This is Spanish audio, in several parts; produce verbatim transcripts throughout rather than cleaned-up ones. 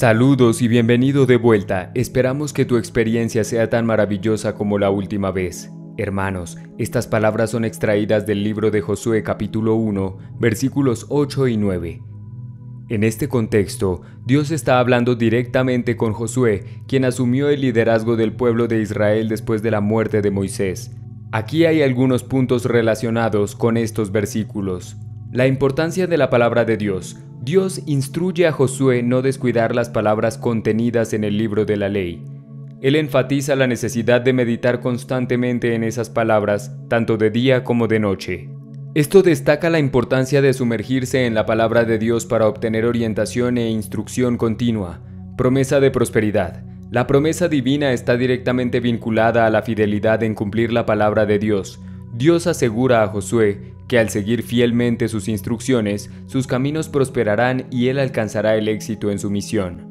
Saludos y bienvenido de vuelta. Esperamos que tu experiencia sea tan maravillosa como la última vez. Hermanos, estas palabras son extraídas del libro de Josué capítulo uno, versículos ocho y nueve. En este contexto, Dios está hablando directamente con Josué, quien asumió el liderazgo del pueblo de Israel después de la muerte de Moisés. Aquí hay algunos puntos relacionados con estos versículos. La importancia de la palabra de Dios. Dios instruye a Josué no descuidar las palabras contenidas en el libro de la ley. Él enfatiza la necesidad de meditar constantemente en esas palabras, tanto de día como de noche. Esto destaca la importancia de sumergirse en la palabra de Dios para obtener orientación e instrucción continua. Promesa de prosperidad. La promesa divina está directamente vinculada a la fidelidad en cumplir la palabra de Dios. Dios asegura a Josué que al seguir fielmente sus instrucciones, sus caminos prosperarán y él alcanzará el éxito en su misión.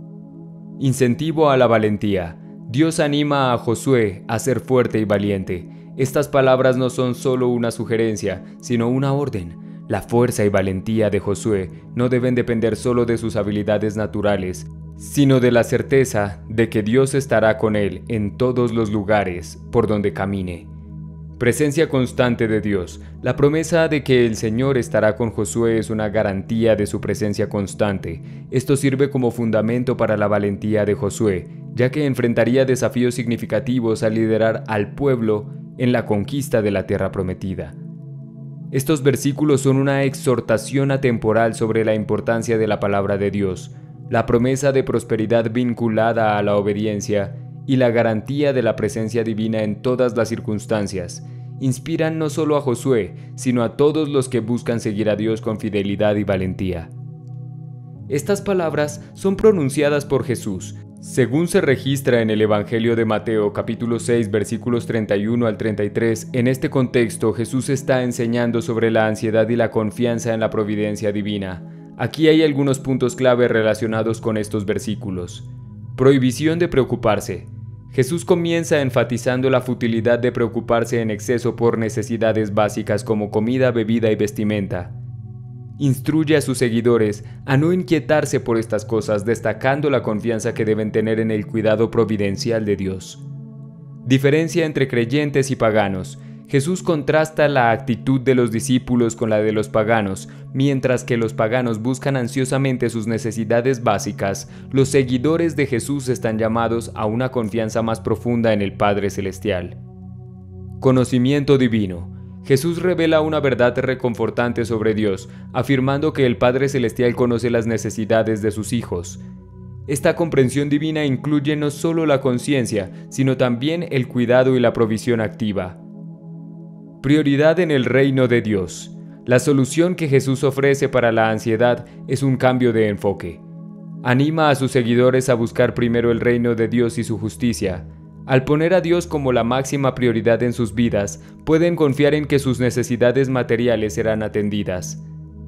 Incentivo a la valentía. Dios anima a Josué a ser fuerte y valiente. Estas palabras no son solo una sugerencia, sino una orden. La fuerza y valentía de Josué no deben depender solo de sus habilidades naturales, sino de la certeza de que Dios estará con él en todos los lugares por donde camine. Presencia constante de Dios. La promesa de que el Señor estará con Josué es una garantía de su presencia constante. Esto sirve como fundamento para la valentía de Josué, ya que enfrentaría desafíos significativos al liderar al pueblo en la conquista de la tierra prometida. Estos versículos son una exhortación atemporal sobre la importancia de la palabra de Dios, la promesa de prosperidad vinculada a la obediencia y la garantía de la presencia divina en todas las circunstancias. Inspiran no solo a Josué, sino a todos los que buscan seguir a Dios con fidelidad y valentía. Estas palabras son pronunciadas por Jesús, según se registra en el Evangelio de Mateo capítulo seis versículos treinta y uno al treinta y tres. En este contexto, Jesús está enseñando sobre la ansiedad y la confianza en la providencia divina. Aquí hay algunos puntos clave relacionados con estos versículos. Prohibición de preocuparse. Jesús comienza enfatizando la futilidad de preocuparse en exceso por necesidades básicas como comida, bebida y vestimenta. Instruye a sus seguidores a no inquietarse por estas cosas, destacando la confianza que deben tener en el cuidado providencial de Dios. Diferencia entre creyentes y paganos. Jesús contrasta la actitud de los discípulos con la de los paganos. Mientras que los paganos buscan ansiosamente sus necesidades básicas, los seguidores de Jesús están llamados a una confianza más profunda en el Padre Celestial. Conocimiento divino. Jesús revela una verdad reconfortante sobre Dios, afirmando que el Padre Celestial conoce las necesidades de sus hijos. Esta comprensión divina incluye no solo la conciencia, sino también el cuidado y la provisión activa. Prioridad en el reino de Dios. La solución que Jesús ofrece para la ansiedad es un cambio de enfoque. Anima a sus seguidores a buscar primero el reino de Dios y su justicia. Al poner a Dios como la máxima prioridad en sus vidas, pueden confiar en que sus necesidades materiales serán atendidas.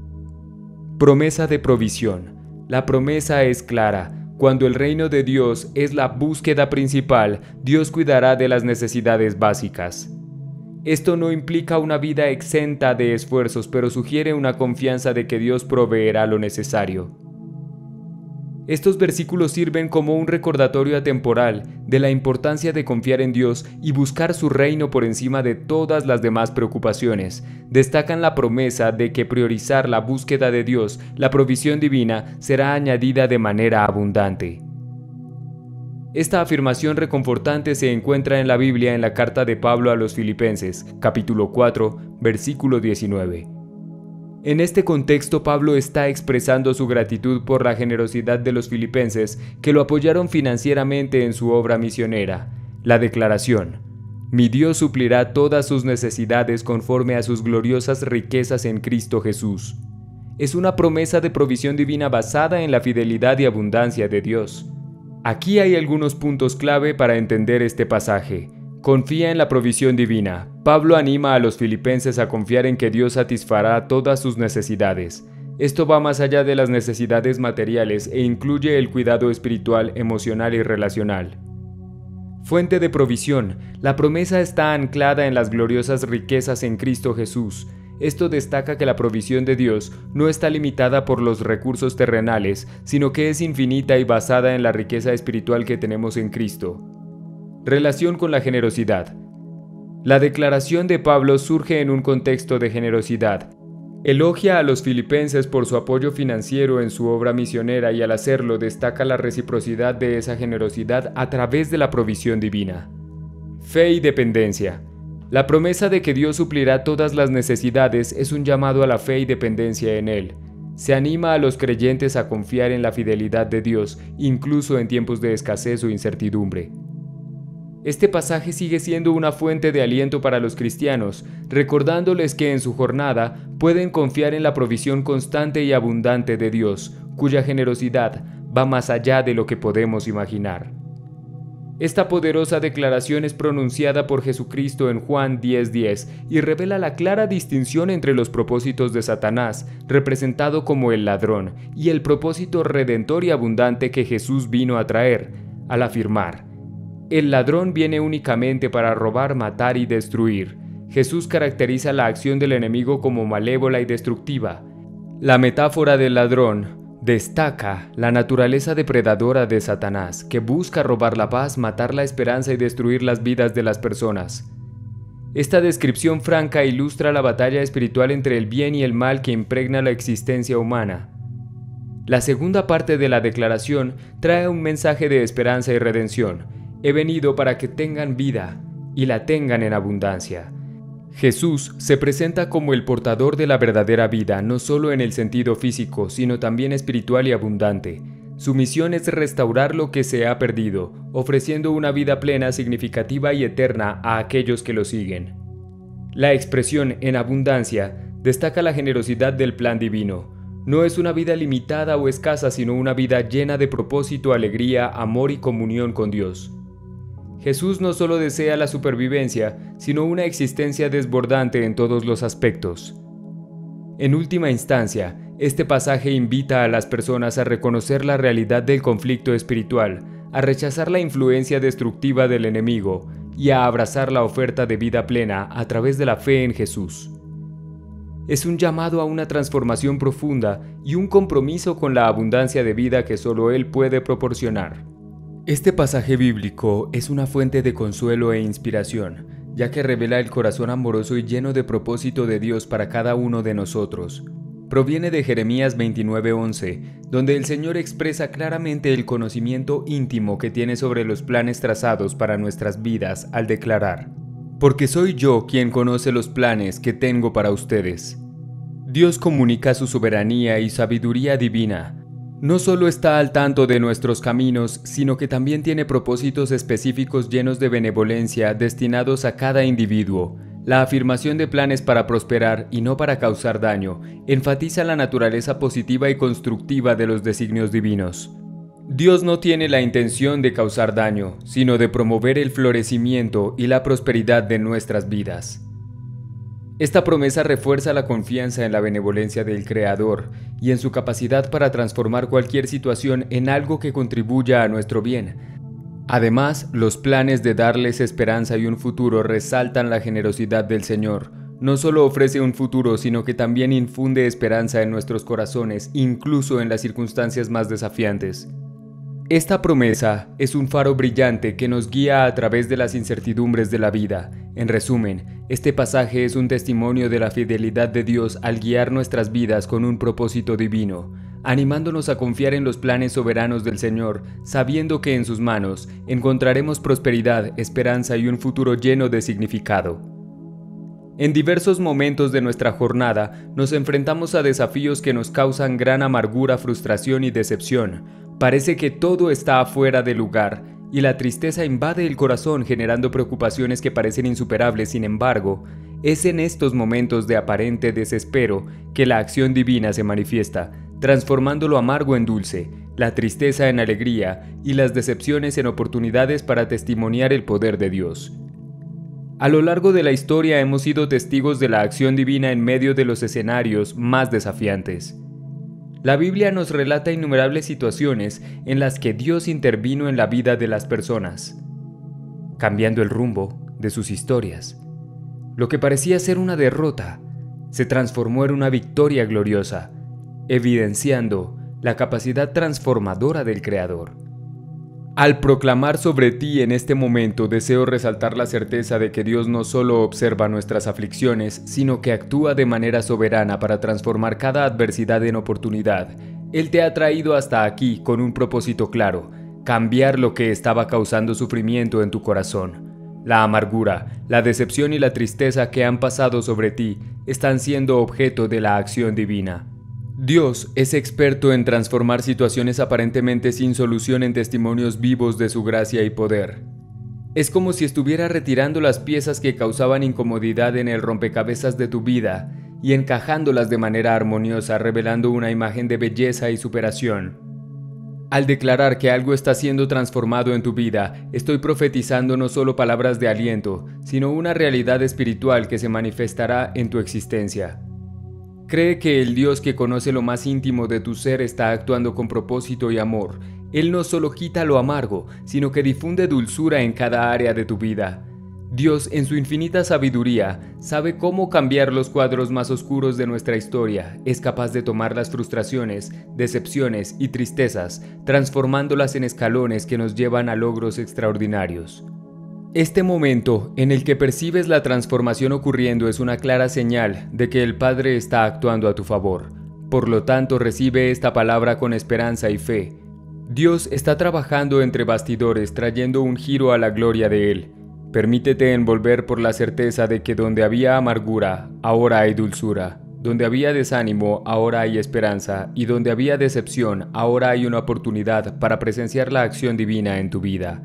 Promesa de provisión. La promesa es clara. Cuando el reino de Dios es la búsqueda principal, Dios cuidará de las necesidades básicas. Esto no implica una vida exenta de esfuerzos, pero sugiere una confianza de que Dios proveerá lo necesario. Estos versículos sirven como un recordatorio atemporal de la importancia de confiar en Dios y buscar su reino por encima de todas las demás preocupaciones. Destacan la promesa de que priorizar la búsqueda de Dios, la provisión divina, será añadida de manera abundante. Esta afirmación reconfortante se encuentra en la Biblia en la carta de Pablo a los Filipenses, capítulo cuatro, versículo diecinueve. En este contexto, Pablo está expresando su gratitud por la generosidad de los filipenses que lo apoyaron financieramente en su obra misionera. La declaración: "Mi Dios suplirá todas sus necesidades conforme a sus gloriosas riquezas en Cristo Jesús", es una promesa de provisión divina basada en la fidelidad y abundancia de Dios. Aquí hay algunos puntos clave para entender este pasaje. Confía en la provisión divina. Pablo anima a los filipenses a confiar en que Dios satisfará todas sus necesidades. Esto va más allá de las necesidades materiales e incluye el cuidado espiritual, emocional y relacional. Fuente de provisión. La promesa está anclada en las gloriosas riquezas en Cristo Jesús. Esto destaca que la provisión de Dios no está limitada por los recursos terrenales, sino que es infinita y basada en la riqueza espiritual que tenemos en Cristo. Relación con la generosidad. La declaración de Pablo surge en un contexto de generosidad. Elogia a los filipenses por su apoyo financiero en su obra misionera y al hacerlo destaca la reciprocidad de esa generosidad a través de la provisión divina. Fe y dependencia. La promesa de que Dios suplirá todas las necesidades es un llamado a la fe y dependencia en Él. Se anima a los creyentes a confiar en la fidelidad de Dios, incluso en tiempos de escasez o incertidumbre. Este pasaje sigue siendo una fuente de aliento para los cristianos, recordándoles que en su jornada pueden confiar en la provisión constante y abundante de Dios, cuya generosidad va más allá de lo que podemos imaginar. Esta poderosa declaración es pronunciada por Jesucristo en Juan diez diez y revela la clara distinción entre los propósitos de Satanás, representado como el ladrón, y el propósito redentor y abundante que Jesús vino a traer, al afirmar: el ladrón viene únicamente para robar, matar y destruir. Jesús caracteriza la acción del enemigo como malévola y destructiva. La metáfora del ladrón destaca la naturaleza depredadora de Satanás, que busca robar la paz, matar la esperanza y destruir las vidas de las personas. Esta descripción franca ilustra la batalla espiritual entre el bien y el mal que impregna la existencia humana. La segunda parte de la declaración trae un mensaje de esperanza y redención. He venido para que tengan vida y la tengan en abundancia. Jesús se presenta como el portador de la verdadera vida, no solo en el sentido físico, sino también espiritual y abundante. Su misión es restaurar lo que se ha perdido, ofreciendo una vida plena, significativa y eterna a aquellos que lo siguen. La expresión en abundancia destaca la generosidad del plan divino. No es una vida limitada o escasa, sino una vida llena de propósito, alegría, amor y comunión con Dios. Jesús no solo desea la supervivencia, sino una existencia desbordante en todos los aspectos. En última instancia, este pasaje invita a las personas a reconocer la realidad del conflicto espiritual, a rechazar la influencia destructiva del enemigo y a abrazar la oferta de vida plena a través de la fe en Jesús. Es un llamado a una transformación profunda y un compromiso con la abundancia de vida que solo Él puede proporcionar. Este pasaje bíblico es una fuente de consuelo e inspiración, ya que revela el corazón amoroso y lleno de propósito de Dios para cada uno de nosotros. Proviene de Jeremías veintinueve once, donde el Señor expresa claramente el conocimiento íntimo que tiene sobre los planes trazados para nuestras vidas al declarar: porque soy yo quien conoce los planes que tengo para ustedes. Dios comunica su soberanía y sabiduría divina. No solo está al tanto de nuestros caminos, sino que también tiene propósitos específicos llenos de benevolencia destinados a cada individuo. La afirmación de planes para prosperar y no para causar daño enfatiza la naturaleza positiva y constructiva de los designios divinos. Dios no tiene la intención de causar daño, sino de promover el florecimiento y la prosperidad de nuestras vidas. Esta promesa refuerza la confianza en la benevolencia del Creador y en su capacidad para transformar cualquier situación en algo que contribuya a nuestro bien. Además, los planes de darles esperanza y un futuro resaltan la generosidad del Señor. No solo ofrece un futuro, sino que también infunde esperanza en nuestros corazones, incluso en las circunstancias más desafiantes. Esta promesa es un faro brillante que nos guía a través de las incertidumbres de la vida. En resumen, este pasaje es un testimonio de la fidelidad de Dios al guiar nuestras vidas con un propósito divino, animándonos a confiar en los planes soberanos del Señor, sabiendo que en sus manos encontraremos prosperidad, esperanza y un futuro lleno de significado. En diversos momentos de nuestra jornada nos enfrentamos a desafíos que nos causan gran amargura, frustración y decepción. Parece que todo está fuera de lugar y la tristeza invade el corazón generando preocupaciones que parecen insuperables. Sin embargo, es en estos momentos de aparente desespero que la acción divina se manifiesta, transformando lo amargo en dulce, la tristeza en alegría y las decepciones en oportunidades para testimoniar el poder de Dios. A lo largo de la historia hemos sido testigos de la acción divina en medio de los escenarios más desafiantes. La Biblia nos relata innumerables situaciones en las que Dios intervino en la vida de las personas, cambiando el rumbo de sus historias. Lo que parecía ser una derrota se transformó en una victoria gloriosa, evidenciando la capacidad transformadora del Creador. Al proclamar sobre ti en este momento, deseo resaltar la certeza de que Dios no solo observa nuestras aflicciones, sino que actúa de manera soberana para transformar cada adversidad en oportunidad. Él te ha traído hasta aquí con un propósito claro: cambiar lo que estaba causando sufrimiento en tu corazón. La amargura, la decepción y la tristeza que han pasado sobre ti están siendo objeto de la acción divina. Dios es experto en transformar situaciones aparentemente sin solución en testimonios vivos de su gracia y poder. Es como si estuviera retirando las piezas que causaban incomodidad en el rompecabezas de tu vida y encajándolas de manera armoniosa, revelando una imagen de belleza y superación. Al declarar que algo está siendo transformado en tu vida, estoy profetizando no solo palabras de aliento, sino una realidad espiritual que se manifestará en tu existencia. Cree que el Dios que conoce lo más íntimo de tu ser está actuando con propósito y amor. Él no solo quita lo amargo, sino que difunde dulzura en cada área de tu vida. Dios, en su infinita sabiduría, sabe cómo cambiar los cuadros más oscuros de nuestra historia. Es capaz de tomar las frustraciones, decepciones y tristezas, transformándolas en escalones que nos llevan a logros extraordinarios. Este momento en el que percibes la transformación ocurriendo es una clara señal de que el Padre está actuando a tu favor. Por lo tanto, recibe esta palabra con esperanza y fe. Dios está trabajando entre bastidores, trayendo un giro a la gloria de Él. Permítete envolver por la certeza de que donde había amargura, ahora hay dulzura. Donde había desánimo, ahora hay esperanza. Y donde había decepción, ahora hay una oportunidad para presenciar la acción divina en tu vida.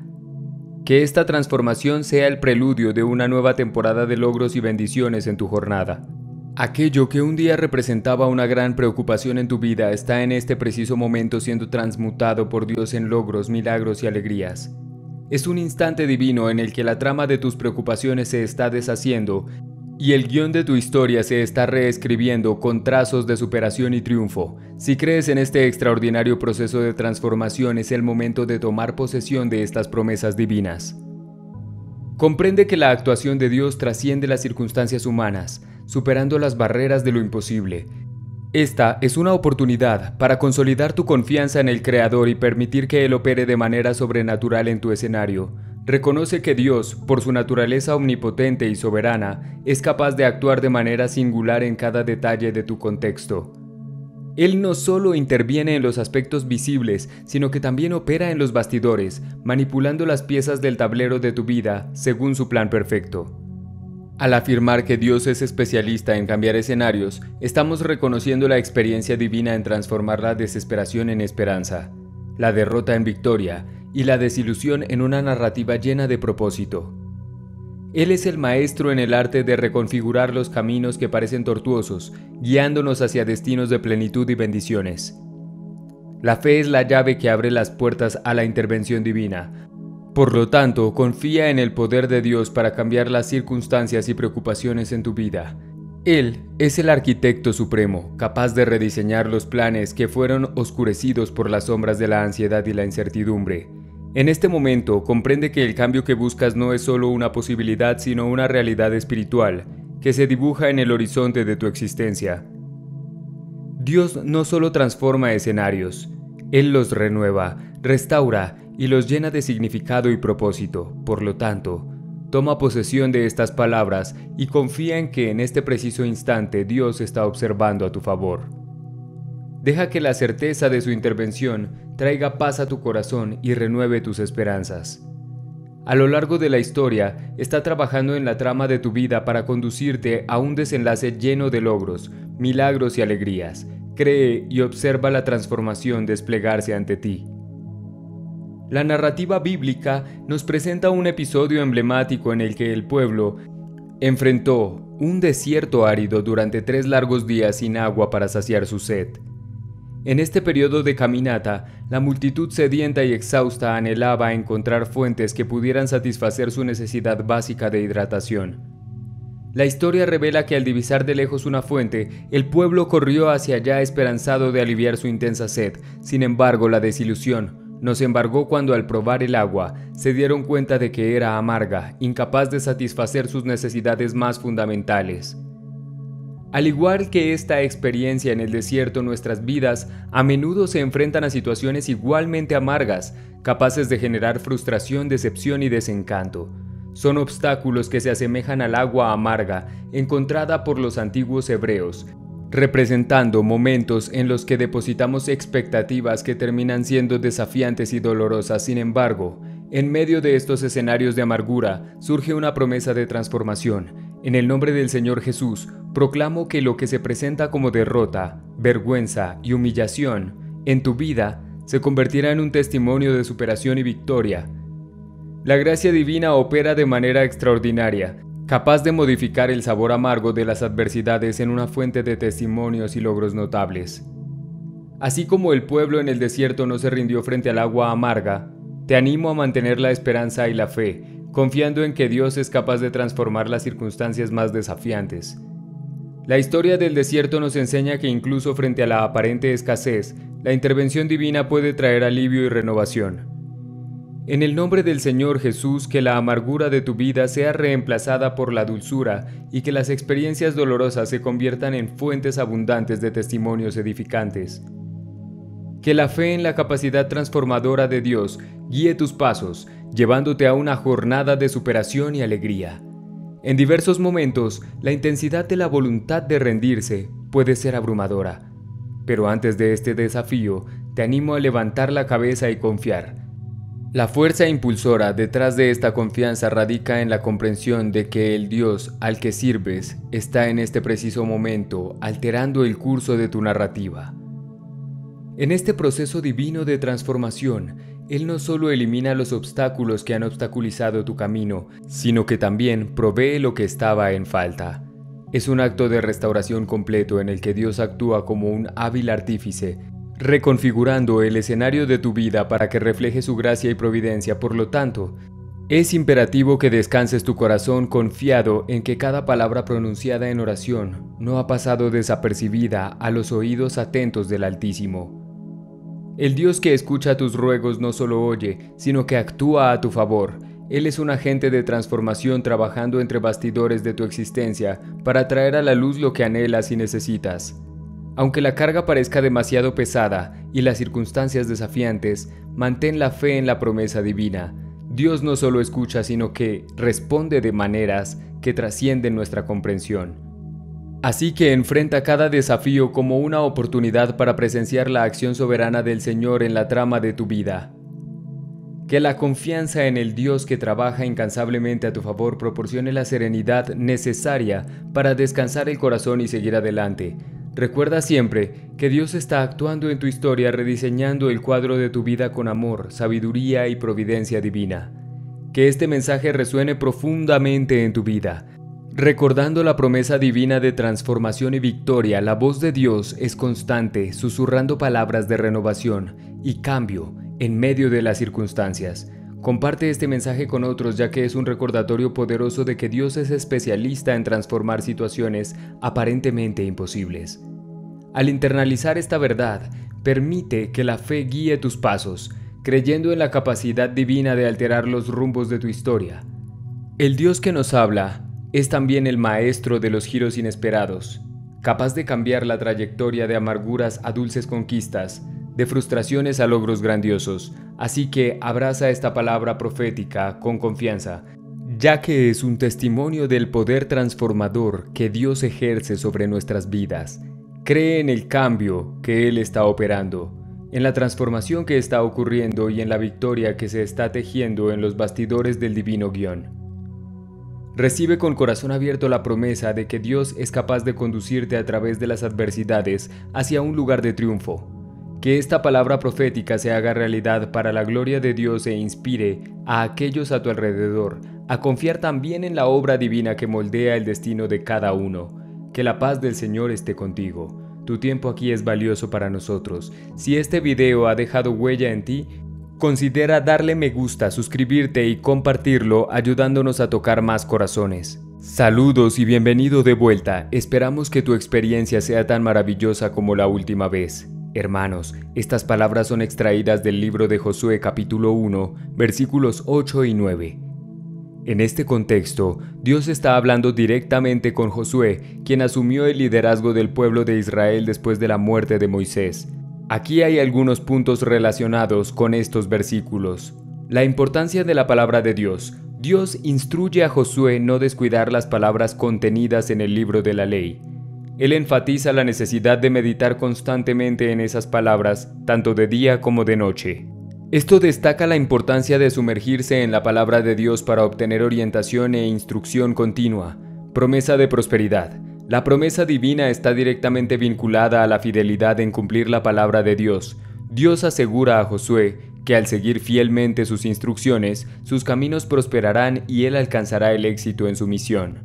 Que esta transformación sea el preludio de una nueva temporada de logros y bendiciones en tu jornada. Aquello que un día representaba una gran preocupación en tu vida está en este preciso momento siendo transmutado por Dios en logros, milagros y alegrías. Es un instante divino en el que la trama de tus preocupaciones se está deshaciendo y el guión de tu historia se está reescribiendo con trazos de superación y triunfo. Si crees en este extraordinario proceso de transformación, es el momento de tomar posesión de estas promesas divinas. Comprende que la actuación de Dios trasciende las circunstancias humanas, superando las barreras de lo imposible. Esta es una oportunidad para consolidar tu confianza en el Creador y permitir que Él opere de manera sobrenatural en tu escenario. Reconoce que Dios, por su naturaleza omnipotente y soberana, es capaz de actuar de manera singular en cada detalle de tu contexto. Él no solo interviene en los aspectos visibles, sino que también opera en los bastidores, manipulando las piezas del tablero de tu vida según su plan perfecto. Al afirmar que Dios es especialista en cambiar escenarios, estamos reconociendo la experiencia divina en transformar la desesperación en esperanza, la derrota en victoria y la desilusión en una narrativa llena de propósito. Él es el maestro en el arte de reconfigurar los caminos que parecen tortuosos, guiándonos hacia destinos de plenitud y bendiciones. La fe es la llave que abre las puertas a la intervención divina. Por lo tanto, confía en el poder de Dios para cambiar las circunstancias y preocupaciones en tu vida. Él es el arquitecto supremo, capaz de rediseñar los planes que fueron oscurecidos por las sombras de la ansiedad y la incertidumbre. En este momento, comprende que el cambio que buscas no es solo una posibilidad, sino una realidad espiritual, que se dibuja en el horizonte de tu existencia. Dios no solo transforma escenarios, Él los renueva, restaura y los llena de significado y propósito. Por lo tanto, toma posesión de estas palabras y confía en que en este preciso instante Dios está observando a tu favor. Deja que la certeza de su intervención traiga paz a tu corazón y renueve tus esperanzas. A lo largo de la historia, está trabajando en la trama de tu vida para conducirte a un desenlace lleno de logros, milagros y alegrías. Cree y observa la transformación desplegarse ante ti. La narrativa bíblica nos presenta un episodio emblemático en el que el pueblo enfrentó un desierto árido durante tres largos días sin agua para saciar su sed. En este periodo de caminata, la multitud sedienta y exhausta anhelaba encontrar fuentes que pudieran satisfacer su necesidad básica de hidratación. La historia revela que al divisar de lejos una fuente, el pueblo corrió hacia allá esperanzado de aliviar su intensa sed. Sin embargo, la desilusión nos embargó cuando al probar el agua, se dieron cuenta de que era amarga, incapaz de satisfacer sus necesidades más fundamentales. Al igual que esta experiencia en el desierto, nuestras vidas a menudo se enfrentan a situaciones igualmente amargas, capaces de generar frustración, decepción y desencanto. Son obstáculos que se asemejan al agua amarga encontrada por los antiguos hebreos, representando momentos en los que depositamos expectativas que terminan siendo desafiantes y dolorosas. Sin embargo, en medio de estos escenarios de amargura surge una promesa de transformación. En el nombre del Señor Jesús, proclamo que lo que se presenta como derrota, vergüenza y humillación en tu vida se convertirá en un testimonio de superación y victoria. La gracia divina opera de manera extraordinaria, capaz de modificar el sabor amargo de las adversidades en una fuente de testimonios y logros notables. Así como el pueblo en el desierto no se rindió frente al agua amarga, te animo a mantener la esperanza y la fe, confiando en que Dios es capaz de transformar las circunstancias más desafiantes. La historia del desierto nos enseña que incluso frente a la aparente escasez, la intervención divina puede traer alivio y renovación. En el nombre del Señor Jesús, que la amargura de tu vida sea reemplazada por la dulzura y que las experiencias dolorosas se conviertan en fuentes abundantes de testimonios edificantes. Que la fe en la capacidad transformadora de Dios guíe tus pasos, llevándote a una jornada de superación y alegría. En diversos momentos, la intensidad de la voluntad de rendirse puede ser abrumadora. Pero antes de este desafío, te animo a levantar la cabeza y confiar. La fuerza impulsora detrás de esta confianza radica en la comprensión de que el Dios al que sirves está en este preciso momento alterando el curso de tu narrativa. En este proceso divino de transformación, Él no solo elimina los obstáculos que han obstaculizado tu camino, sino que también provee lo que estaba en falta. Es un acto de restauración completo en el que Dios actúa como un hábil artífice, reconfigurando el escenario de tu vida para que refleje su gracia y providencia. Por lo tanto, es imperativo que descanses tu corazón confiado en que cada palabra pronunciada en oración no ha pasado desapercibida a los oídos atentos del Altísimo. El Dios que escucha tus ruegos no solo oye, sino que actúa a tu favor. Él es un agente de transformación trabajando entre bastidores de tu existencia para traer a la luz lo que anhelas y necesitas. Aunque la carga parezca demasiado pesada y las circunstancias desafiantes, mantén la fe en la promesa divina. Dios no solo escucha, sino que responde de maneras que trascienden nuestra comprensión. Así que enfrenta cada desafío como una oportunidad para presenciar la acción soberana del Señor en la trama de tu vida. Que la confianza en el Dios que trabaja incansablemente a tu favor proporcione la serenidad necesaria para descansar el corazón y seguir adelante. Recuerda siempre que Dios está actuando en tu historia, rediseñando el cuadro de tu vida con amor, sabiduría y providencia divina. Que este mensaje resuene profundamente en tu vida. Recordando la promesa divina de transformación y victoria, la voz de Dios es constante, susurrando palabras de renovación y cambio en medio de las circunstancias. Comparte este mensaje con otros, ya que es un recordatorio poderoso de que Dios es especialista en transformar situaciones aparentemente imposibles. Al internalizar esta verdad, permite que la fe guíe tus pasos, creyendo en la capacidad divina de alterar los rumbos de tu historia. El Dios que nos habla es también el maestro de los giros inesperados, capaz de cambiar la trayectoria de amarguras a dulces conquistas, de frustraciones a logros grandiosos. Así que abraza esta palabra profética con confianza, ya que es un testimonio del poder transformador que Dios ejerce sobre nuestras vidas. Cree en el cambio que Él está operando, en la transformación que está ocurriendo y en la victoria que se está tejiendo en los bastidores del divino guión. Recibe con corazón abierto la promesa de que Dios es capaz de conducirte a través de las adversidades hacia un lugar de triunfo. Que esta palabra profética se haga realidad para la gloria de Dios e inspire a aquellos a tu alrededor a confiar también en la obra divina que moldea el destino de cada uno. Que la paz del Señor esté contigo. Tu tiempo aquí es valioso para nosotros. Si este video ha dejado huella en ti, considera darle me gusta, suscribirte y compartirlo, ayudándonos a tocar más corazones. Saludos y bienvenido de vuelta. Esperamos que tu experiencia sea tan maravillosa como la última vez. Hermanos, estas palabras son extraídas del libro de Josué capítulo uno, versículos ocho y nueve. En este contexto, Dios está hablando directamente con Josué, quien asumió el liderazgo del pueblo de Israel después de la muerte de Moisés. Aquí hay algunos puntos relacionados con estos versículos. La importancia de la palabra de Dios. Dios instruye a Josué no descuidar las palabras contenidas en el libro de la ley. Él enfatiza la necesidad de meditar constantemente en esas palabras, tanto de día como de noche. Esto destaca la importancia de sumergirse en la palabra de Dios para obtener orientación e instrucción continua. Promesa de prosperidad. La promesa divina está directamente vinculada a la fidelidad en cumplir la palabra de Dios. Dios asegura a Josué que al seguir fielmente sus instrucciones, sus caminos prosperarán y él alcanzará el éxito en su misión.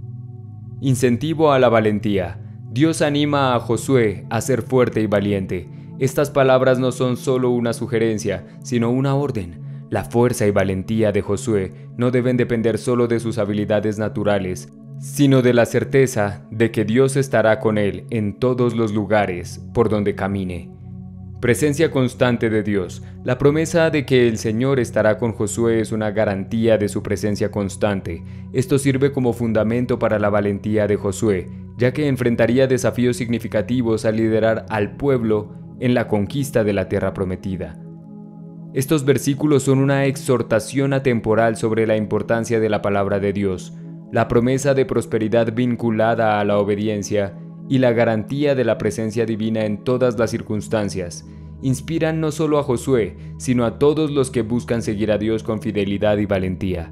Incentivo a la valentía. Dios anima a Josué a ser fuerte y valiente. Estas palabras no son solo una sugerencia, sino una orden. La fuerza y valentía de Josué no deben depender solo de sus habilidades naturales, sino de la certeza de que Dios estará con él en todos los lugares por donde camine. Presencia constante de Dios. La promesa de que el Señor estará con Josué es una garantía de su presencia constante. Esto sirve como fundamento para la valentía de Josué, ya que enfrentaría desafíos significativos al liderar al pueblo en la conquista de la tierra prometida. Estos versículos son una exhortación atemporal sobre la importancia de la palabra de Dios, la promesa de prosperidad vinculada a la obediencia y la garantía de la presencia divina en todas las circunstancias. Inspiran no solo a Josué, sino a todos los que buscan seguir a Dios con fidelidad y valentía.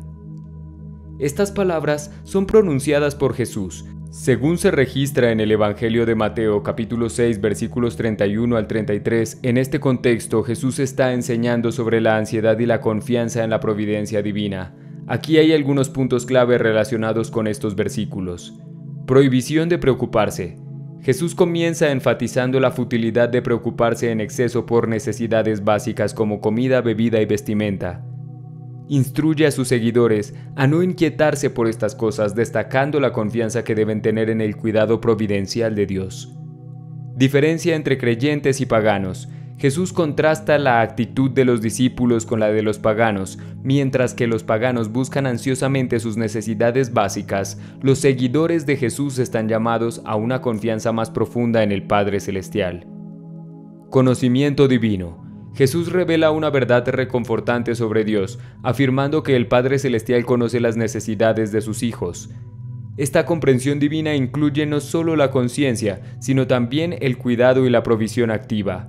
Estas palabras son pronunciadas por Jesús, según se registra en el Evangelio de Mateo capítulo seis versículos treinta y uno al treinta y tres. En este contexto Jesús está enseñando sobre la ansiedad y la confianza en la providencia divina. Aquí hay algunos puntos clave relacionados con estos versículos. Prohibición de preocuparse. Jesús comienza enfatizando la futilidad de preocuparse en exceso por necesidades básicas como comida, bebida y vestimenta. Instruye a sus seguidores a no inquietarse por estas cosas, destacando la confianza que deben tener en el cuidado providencial de Dios. Diferencia entre creyentes y paganos. Jesús contrasta la actitud de los discípulos con la de los paganos. Mientras que los paganos buscan ansiosamente sus necesidades básicas, los seguidores de Jesús están llamados a una confianza más profunda en el Padre Celestial. Conocimiento divino. Jesús revela una verdad reconfortante sobre Dios, afirmando que el Padre Celestial conoce las necesidades de sus hijos. Esta comprensión divina incluye no solo la conciencia, sino también el cuidado y la provisión activa.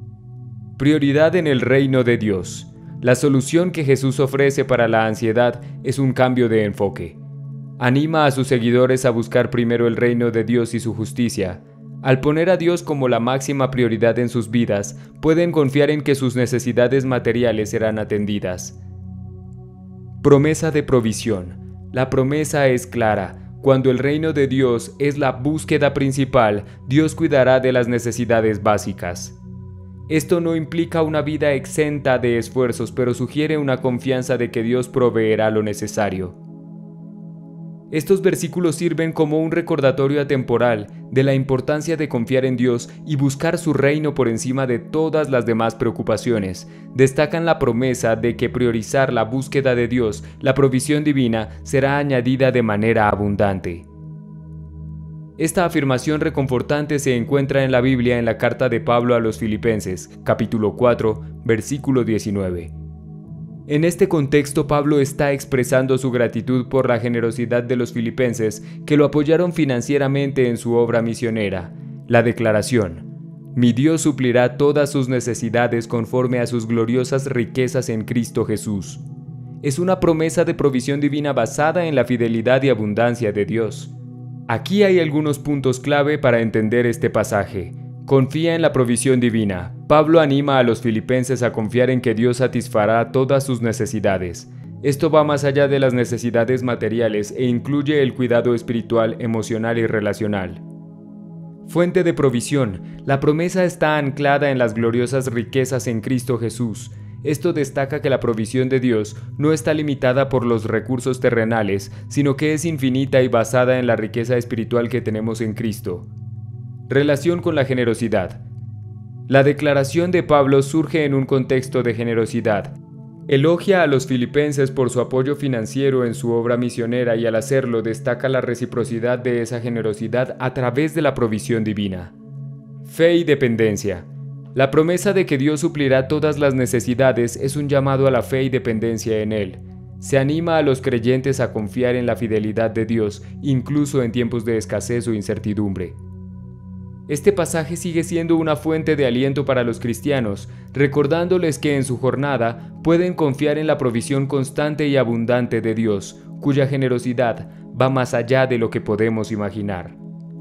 Prioridad en el reino de Dios. La solución que Jesús ofrece para la ansiedad es un cambio de enfoque. Anima a sus seguidores a buscar primero el reino de Dios y su justicia. Al poner a Dios como la máxima prioridad en sus vidas, pueden confiar en que sus necesidades materiales serán atendidas. Promesa de provisión. La promesa es clara. Cuando el reino de Dios es la búsqueda principal, Dios cuidará de las necesidades básicas. Esto no implica una vida exenta de esfuerzos, pero sugiere una confianza de que Dios proveerá lo necesario. Estos versículos sirven como un recordatorio atemporal de la importancia de confiar en Dios y buscar su reino por encima de todas las demás preocupaciones. Destacan la promesa de que priorizar la búsqueda de Dios, la provisión divina, será añadida de manera abundante. Esta afirmación reconfortante se encuentra en la Biblia en la carta de Pablo a los Filipenses, capítulo cuatro, versículo diecinueve. En este contexto, Pablo está expresando su gratitud por la generosidad de los filipenses que lo apoyaron financieramente en su obra misionera. La declaración: Mi Dios suplirá todas sus necesidades conforme a sus gloriosas riquezas en Cristo Jesús. Es una promesa de provisión divina basada en la fidelidad y abundancia de Dios. Aquí hay algunos puntos clave para entender este pasaje. Confía en la provisión divina. Pablo anima a los filipenses a confiar en que Dios satisfará todas sus necesidades. Esto va más allá de las necesidades materiales e incluye el cuidado espiritual, emocional y relacional. Fuente de provisión. La promesa está anclada en las gloriosas riquezas en Cristo Jesús. Esto destaca que la provisión de Dios no está limitada por los recursos terrenales, sino que es infinita y basada en la riqueza espiritual que tenemos en Cristo. Relación con la generosidad. La declaración de Pablo surge en un contexto de generosidad. Elogia a los filipenses por su apoyo financiero en su obra misionera y al hacerlo destaca la reciprocidad de esa generosidad a través de la provisión divina. Fe y dependencia. La promesa de que Dios suplirá todas las necesidades es un llamado a la fe y dependencia en Él. Se anima a los creyentes a confiar en la fidelidad de Dios, incluso en tiempos de escasez o incertidumbre. Este pasaje sigue siendo una fuente de aliento para los cristianos, recordándoles que en su jornada pueden confiar en la provisión constante y abundante de Dios, cuya generosidad va más allá de lo que podemos imaginar.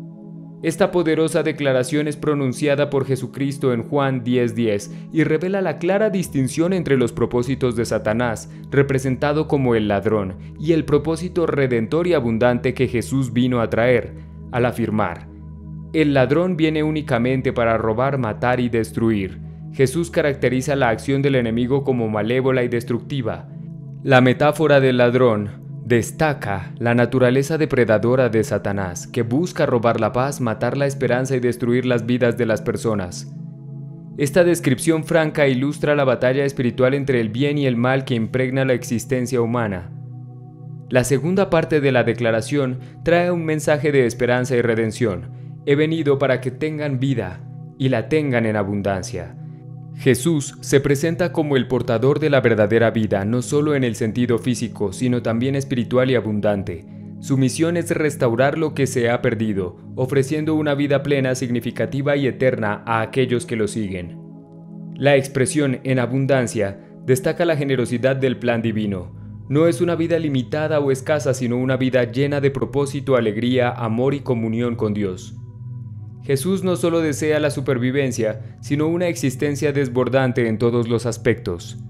Esta poderosa declaración es pronunciada por Jesucristo en Juan diez diez y revela la clara distinción entre los propósitos de Satanás, representado como el ladrón, y el propósito redentor y abundante que Jesús vino a traer, al afirmar: el ladrón viene únicamente para robar, matar y destruir. Jesús caracteriza la acción del enemigo como malévola y destructiva. La metáfora del ladrón destaca la naturaleza depredadora de Satanás, que busca robar la paz, matar la esperanza y destruir las vidas de las personas. Esta descripción franca ilustra la batalla espiritual entre el bien y el mal que impregna la existencia humana. La segunda parte de la declaración trae un mensaje de esperanza y redención. He venido para que tengan vida y la tengan en abundancia. Jesús se presenta como el portador de la verdadera vida, no solo en el sentido físico, sino también espiritual y abundante. Su misión es restaurar lo que se ha perdido, ofreciendo una vida plena, significativa y eterna a aquellos que lo siguen. La expresión en abundancia destaca la generosidad del plan divino. No es una vida limitada o escasa, sino una vida llena de propósito, alegría, amor y comunión con Dios. Jesús no solo desea la supervivencia, sino una existencia desbordante en todos los aspectos.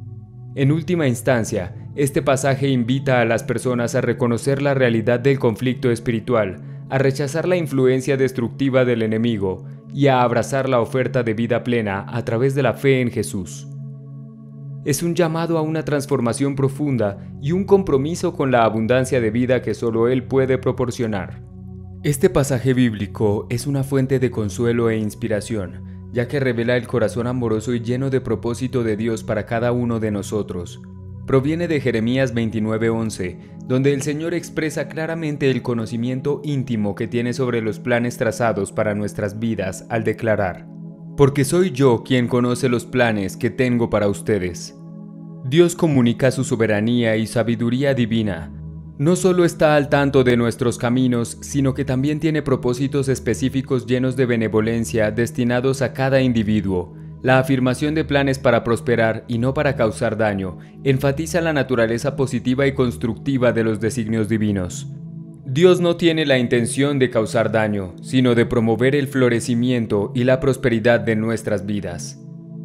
En última instancia, este pasaje invita a las personas a reconocer la realidad del conflicto espiritual, a rechazar la influencia destructiva del enemigo y a abrazar la oferta de vida plena a través de la fe en Jesús. Es un llamado a una transformación profunda y un compromiso con la abundancia de vida que solo Él puede proporcionar. Este pasaje bíblico es una fuente de consuelo e inspiración, ya que revela el corazón amoroso y lleno de propósito de Dios para cada uno de nosotros. Proviene de Jeremías veintinueve once, donde el Señor expresa claramente el conocimiento íntimo que tiene sobre los planes trazados para nuestras vidas al declarar: porque soy yo quien conoce los planes que tengo para ustedes. Dios comunica su soberanía y sabiduría divina. No solo está al tanto de nuestros caminos, sino que también tiene propósitos específicos llenos de benevolencia destinados a cada individuo. La afirmación de planes para prosperar y no para causar daño enfatiza la naturaleza positiva y constructiva de los designios divinos. Dios no tiene la intención de causar daño, sino de promover el florecimiento y la prosperidad de nuestras vidas.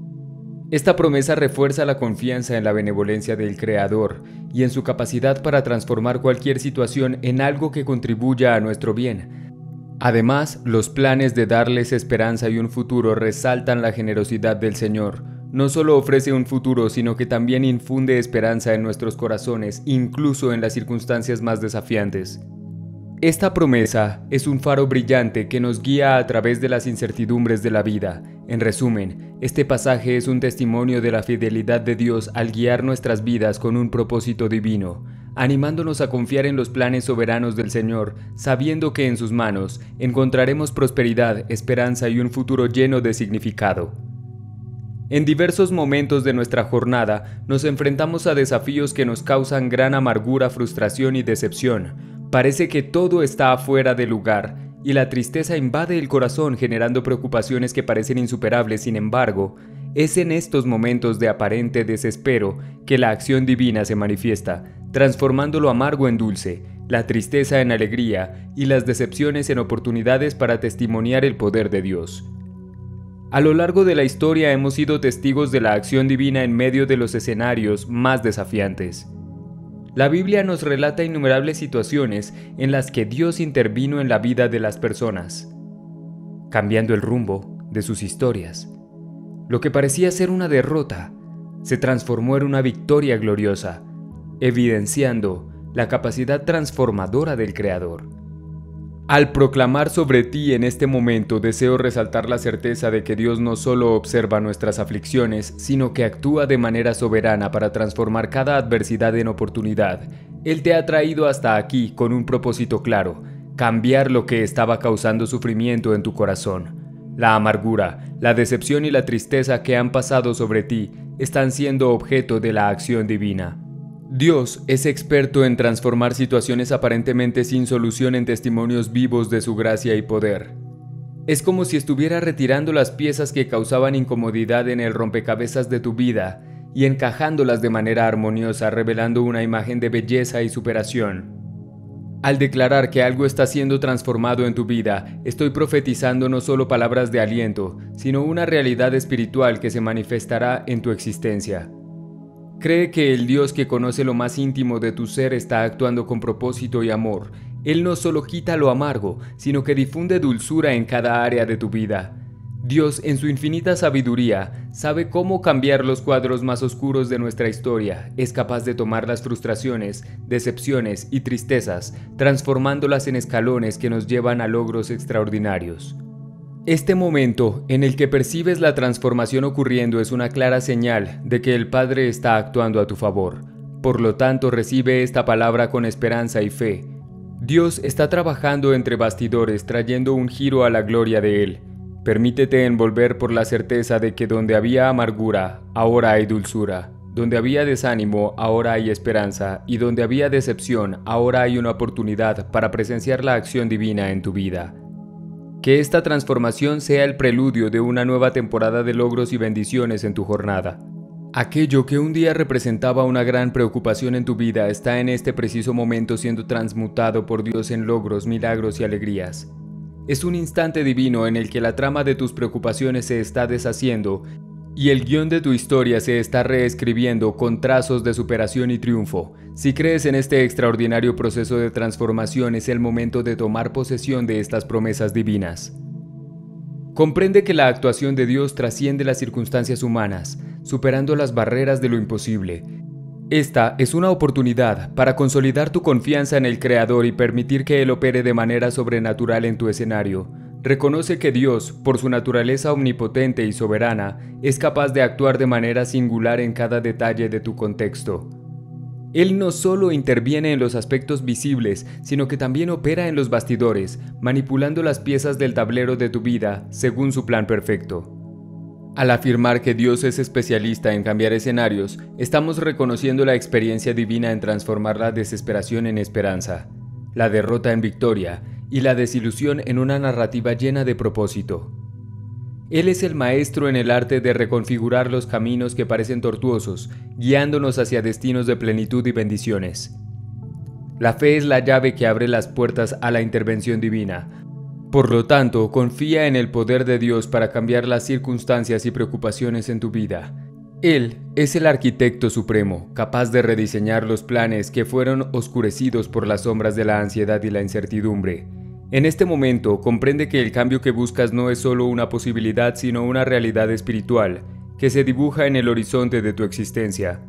Esta promesa refuerza la confianza en la benevolencia del Creador y en su capacidad para transformar cualquier situación en algo que contribuya a nuestro bien. Además, los planes de darles esperanza y un futuro resaltan la generosidad del Señor. No solo ofrece un futuro, sino que también infunde esperanza en nuestros corazones, incluso en las circunstancias más desafiantes. Esta promesa es un faro brillante que nos guía a través de las incertidumbres de la vida. En resumen, este pasaje es un testimonio de la fidelidad de Dios al guiar nuestras vidas con un propósito divino, animándonos a confiar en los planes soberanos del Señor, sabiendo que en sus manos encontraremos prosperidad, esperanza y un futuro lleno de significado. En diversos momentos de nuestra jornada nos enfrentamos a desafíos que nos causan gran amargura, frustración y decepción. Parece que todo está fuera de lugar y la tristeza invade el corazón generando preocupaciones que parecen insuperables. Sin embargo, es en estos momentos de aparente desespero que la acción divina se manifiesta, transformando lo amargo en dulce, la tristeza en alegría y las decepciones en oportunidades para testimoniar el poder de Dios. A lo largo de la historia hemos sido testigos de la acción divina en medio de los escenarios más desafiantes. La Biblia nos relata innumerables situaciones en las que Dios intervino en la vida de las personas, cambiando el rumbo de sus historias. Lo que parecía ser una derrota se transformó en una victoria gloriosa, evidenciando la capacidad transformadora del Creador. Al proclamar sobre ti en este momento, deseo resaltar la certeza de que Dios no solo observa nuestras aflicciones, sino que actúa de manera soberana para transformar cada adversidad en oportunidad. Él te ha traído hasta aquí con un propósito claro: cambiar lo que estaba causando sufrimiento en tu corazón. La amargura, la decepción y la tristeza que han pasado sobre ti están siendo objeto de la acción divina. Dios es experto en transformar situaciones aparentemente sin solución en testimonios vivos de su gracia y poder. Es como si estuviera retirando las piezas que causaban incomodidad en el rompecabezas de tu vida y encajándolas de manera armoniosa, revelando una imagen de belleza y superación. Al declarar que algo está siendo transformado en tu vida, estoy profetizando no solo palabras de aliento, sino una realidad espiritual que se manifestará en tu existencia. Cree que el Dios que conoce lo más íntimo de tu ser está actuando con propósito y amor. Él no solo quita lo amargo, sino que difunde dulzura en cada área de tu vida. Dios, en su infinita sabiduría, sabe cómo cambiar los cuadros más oscuros de nuestra historia. Es capaz de tomar las frustraciones, decepciones y tristezas, transformándolas en escalones que nos llevan a logros extraordinarios. Este momento en el que percibes la transformación ocurriendo es una clara señal de que el Padre está actuando a tu favor. Por lo tanto, recibe esta palabra con esperanza y fe. Dios está trabajando entre bastidores, trayendo un giro a la gloria de Él. Permítete envolver por la certeza de que donde había amargura, ahora hay dulzura. Donde había desánimo, ahora hay esperanza. Y donde había decepción, ahora hay una oportunidad para presenciar la acción divina en tu vida. Que esta transformación sea el preludio de una nueva temporada de logros y bendiciones en tu jornada. Aquello que un día representaba una gran preocupación en tu vida está en este preciso momento siendo transmutado por Dios en logros, milagros y alegrías. Es un instante divino en el que la trama de tus preocupaciones se está deshaciendo y el guión de tu historia se está reescribiendo con trazos de superación y triunfo. Si crees en este extraordinario proceso de transformación, es el momento de tomar posesión de estas promesas divinas. Comprende que la actuación de Dios trasciende las circunstancias humanas, superando las barreras de lo imposible. Esta es una oportunidad para consolidar tu confianza en el Creador y permitir que Él opere de manera sobrenatural en tu escenario. Reconoce que Dios, por su naturaleza omnipotente y soberana, es capaz de actuar de manera singular en cada detalle de tu contexto. Él no solo interviene en los aspectos visibles, sino que también opera en los bastidores, manipulando las piezas del tablero de tu vida según su plan perfecto. Al afirmar que Dios es especialista en cambiar escenarios, estamos reconociendo la experiencia divina en transformar la desesperación en esperanza, la derrota en victoria y la desilusión en una narrativa llena de propósito. Él es el maestro en el arte de reconfigurar los caminos que parecen tortuosos, guiándonos hacia destinos de plenitud y bendiciones. La fe es la llave que abre las puertas a la intervención divina. Por lo tanto, confía en el poder de Dios para cambiar las circunstancias y preocupaciones en tu vida. Él es el arquitecto supremo, capaz de rediseñar los planes que fueron oscurecidos por las sombras de la ansiedad y la incertidumbre. En este momento, comprende que el cambio que buscas no es solo una posibilidad, sino una realidad espiritual que se dibuja en el horizonte de tu existencia.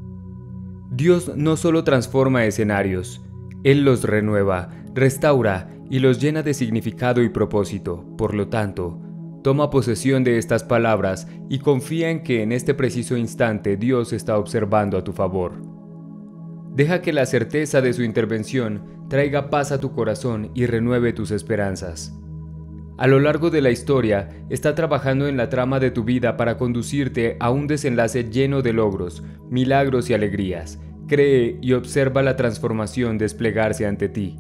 Dios no solo transforma escenarios, Él los renueva, restaura y los llena de significado y propósito. Por lo tanto, toma posesión de estas palabras y confía en que en este preciso instante Dios está observando a tu favor. Deja que la certeza de su intervención traiga paz a tu corazón y renueve tus esperanzas. A lo largo de la historia, está trabajando en la trama de tu vida para conducirte a un desenlace lleno de logros, milagros y alegrías. Cree y observa la transformación desplegarse ante ti.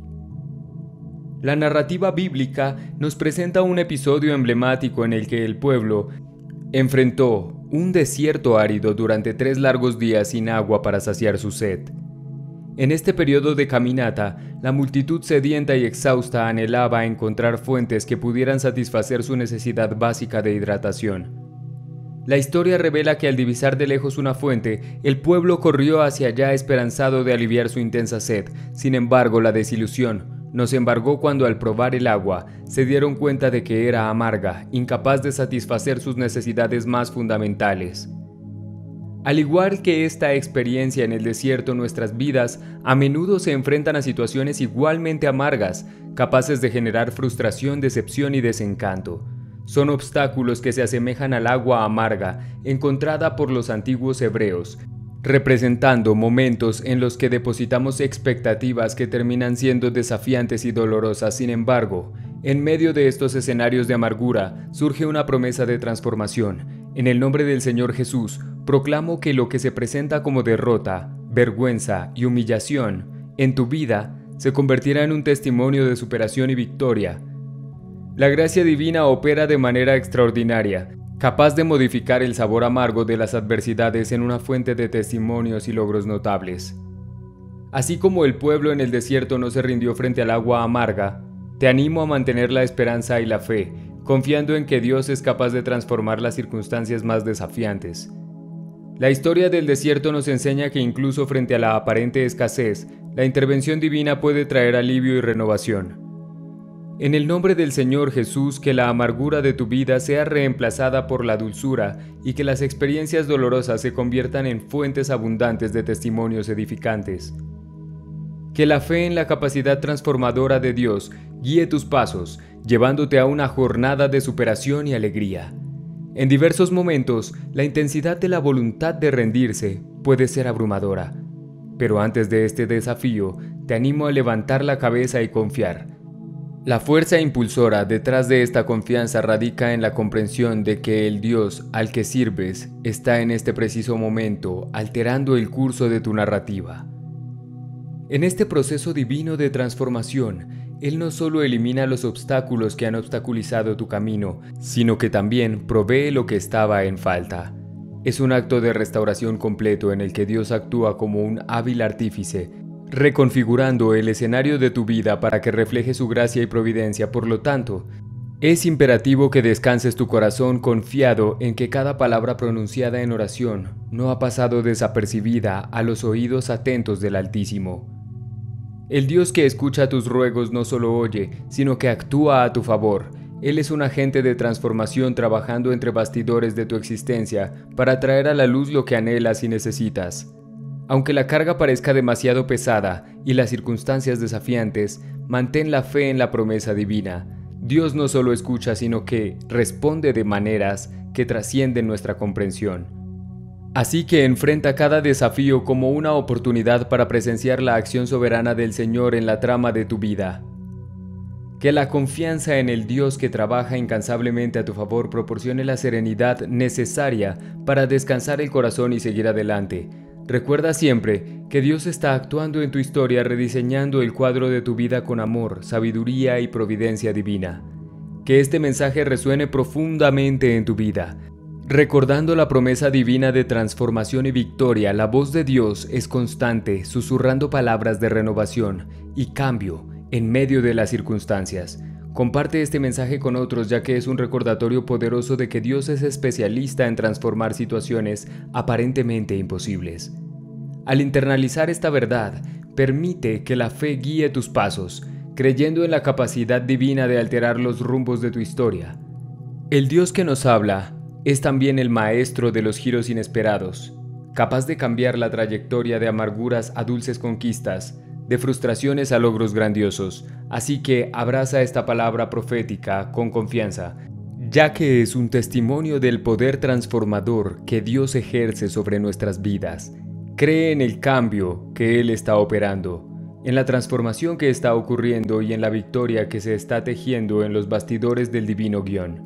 La narrativa bíblica nos presenta un episodio emblemático en el que el pueblo enfrentó un desierto árido durante tres largos días sin agua para saciar su sed. En este periodo de caminata, la multitud sedienta y exhausta anhelaba encontrar fuentes que pudieran satisfacer su necesidad básica de hidratación. La historia revela que al divisar de lejos una fuente, el pueblo corrió hacia allá esperanzado de aliviar su intensa sed. Sin embargo, la desilusión nos embargó cuando al probar el agua, se dieron cuenta de que era amarga, incapaz de satisfacer sus necesidades más fundamentales. Al igual que esta experiencia en el desierto, nuestras vidas a menudo se enfrentan a situaciones igualmente amargas, capaces de generar frustración, decepción y desencanto. Son obstáculos que se asemejan al agua amarga encontrada por los antiguos hebreos, representando momentos en los que depositamos expectativas que terminan siendo desafiantes y dolorosas. Sin embargo, en medio de estos escenarios de amargura surge una promesa de transformación. En el nombre del Señor Jesús, proclamo que lo que se presenta como derrota, vergüenza y humillación en tu vida se convertirá en un testimonio de superación y victoria. La gracia divina opera de manera extraordinaria, capaz de modificar el sabor amargo de las adversidades en una fuente de testimonios y logros notables. Así como el pueblo en el desierto no se rindió frente al agua amarga, te animo a mantener la esperanza y la fe, confiando en que Dios es capaz de transformar las circunstancias más desafiantes. La historia del desierto nos enseña que incluso frente a la aparente escasez, la intervención divina puede traer alivio y renovación. En el nombre del Señor Jesús, que la amargura de tu vida sea reemplazada por la dulzura y que las experiencias dolorosas se conviertan en fuentes abundantes de testimonios edificantes. Que la fe en la capacidad transformadora de Dios guíe tus pasos, llevándote a una jornada de superación y alegría. En diversos momentos, la intensidad de la voluntad de rendirse puede ser abrumadora, pero antes de este desafío, te animo a levantar la cabeza y confiar. La fuerza impulsora detrás de esta confianza radica en la comprensión de que el Dios al que sirves está en este preciso momento alterando el curso de tu narrativa. En este proceso divino de transformación, Él no solo elimina los obstáculos que han obstaculizado tu camino, sino que también provee lo que estaba en falta. Es un acto de restauración completo en el que Dios actúa como un hábil artífice, reconfigurando el escenario de tu vida para que refleje su gracia y providencia. Por lo tanto, es imperativo que descanses tu corazón confiado en que cada palabra pronunciada en oración no ha pasado desapercibida a los oídos atentos del Altísimo. El Dios que escucha tus ruegos no solo oye, sino que actúa a tu favor. Él es un agente de transformación trabajando entre bastidores de tu existencia para traer a la luz lo que anhelas y necesitas. Aunque la carga parezca demasiado pesada y las circunstancias desafiantes, mantén la fe en la promesa divina. Dios no solo escucha, sino que responde de maneras que trascienden nuestra comprensión. Así que enfrenta cada desafío como una oportunidad para presenciar la acción soberana del Señor en la trama de tu vida. Que la confianza en el Dios que trabaja incansablemente a tu favor proporcione la serenidad necesaria para descansar el corazón y seguir adelante. Recuerda siempre que Dios está actuando en tu historia, rediseñando el cuadro de tu vida con amor, sabiduría y providencia divina. Que este mensaje resuene profundamente en tu vida. Recordando la promesa divina de transformación y victoria, la voz de Dios es constante, susurrando palabras de renovación y cambio en medio de las circunstancias. Comparte este mensaje con otros, ya que es un recordatorio poderoso de que Dios es especialista en transformar situaciones aparentemente imposibles. Al internalizar esta verdad, permite que la fe guíe tus pasos, creyendo en la capacidad divina de alterar los rumbos de tu historia. El Dios que nos habla es también el maestro de los giros inesperados, capaz de cambiar la trayectoria de amarguras a dulces conquistas, de frustraciones a logros grandiosos. Así que abraza esta palabra profética con confianza, ya que es un testimonio del poder transformador que Dios ejerce sobre nuestras vidas. Cree en el cambio que Él está operando, en la transformación que está ocurriendo y en la victoria que se está tejiendo en los bastidores del divino guión.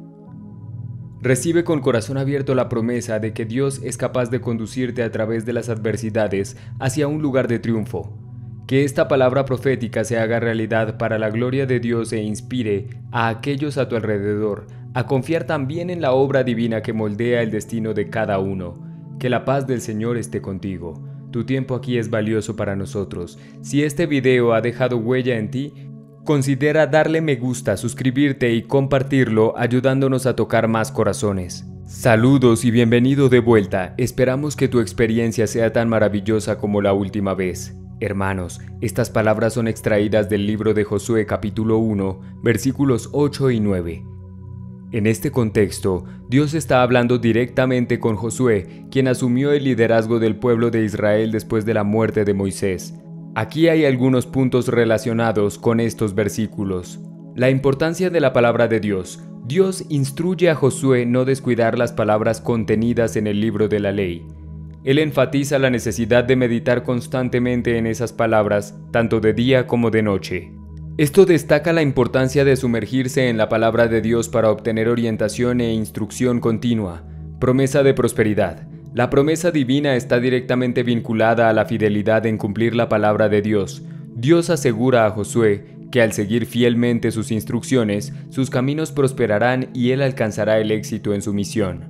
Recibe con corazón abierto la promesa de que Dios es capaz de conducirte a través de las adversidades hacia un lugar de triunfo. Que esta palabra profética se haga realidad para la gloria de Dios e inspire a aquellos a tu alrededor a confiar también en la obra divina que moldea el destino de cada uno. Que la paz del Señor esté contigo. Tu tiempo aquí es valioso para nosotros. Si este video ha dejado huella en ti, considera darle me gusta, suscribirte y compartirlo, ayudándonos a tocar más corazones. Saludos y bienvenido de vuelta. Esperamos que tu experiencia sea tan maravillosa como la última vez. Hermanos, estas palabras son extraídas del libro de Josué capítulo uno, versículos ocho y nueve. En este contexto, Dios está hablando directamente con Josué, quien asumió el liderazgo del pueblo de Israel después de la muerte de Moisés. Aquí hay algunos puntos relacionados con estos versículos. La importancia de la palabra de Dios. Dios instruye a Josué no descuidar las palabras contenidas en el libro de la ley. Él enfatiza la necesidad de meditar constantemente en esas palabras, tanto de día como de noche. Esto destaca la importancia de sumergirse en la palabra de Dios para obtener orientación e instrucción continua. Promesa de prosperidad. La promesa divina está directamente vinculada a la fidelidad en cumplir la palabra de Dios. Dios asegura a Josué que al seguir fielmente sus instrucciones, sus caminos prosperarán y él alcanzará el éxito en su misión.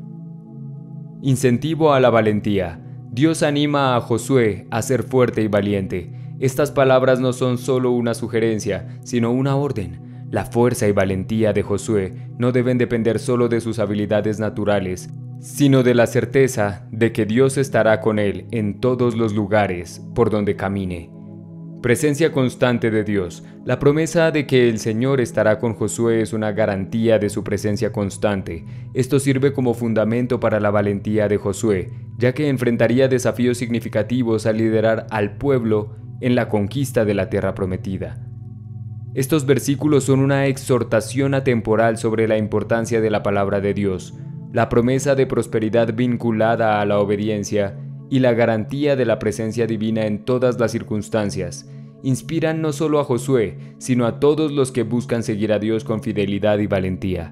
Incentivo a la valentía. Dios anima a Josué a ser fuerte y valiente. Estas palabras no son solo una sugerencia, sino una orden. La fuerza y valentía de Josué no deben depender solo de sus habilidades naturales, sino de la certeza de que Dios estará con él en todos los lugares por donde camine. Presencia constante de Dios. La promesa de que el Señor estará con Josué es una garantía de su presencia constante. Esto sirve como fundamento para la valentía de Josué, ya que enfrentaría desafíos significativos al liderar al pueblo en la conquista de la tierra prometida. Estos versículos son una exhortación atemporal sobre la importancia de la palabra de Dios, la promesa de prosperidad vinculada a la obediencia y la garantía de la presencia divina en todas las circunstancias. Inspiran no solo a Josué, sino a todos los que buscan seguir a Dios con fidelidad y valentía.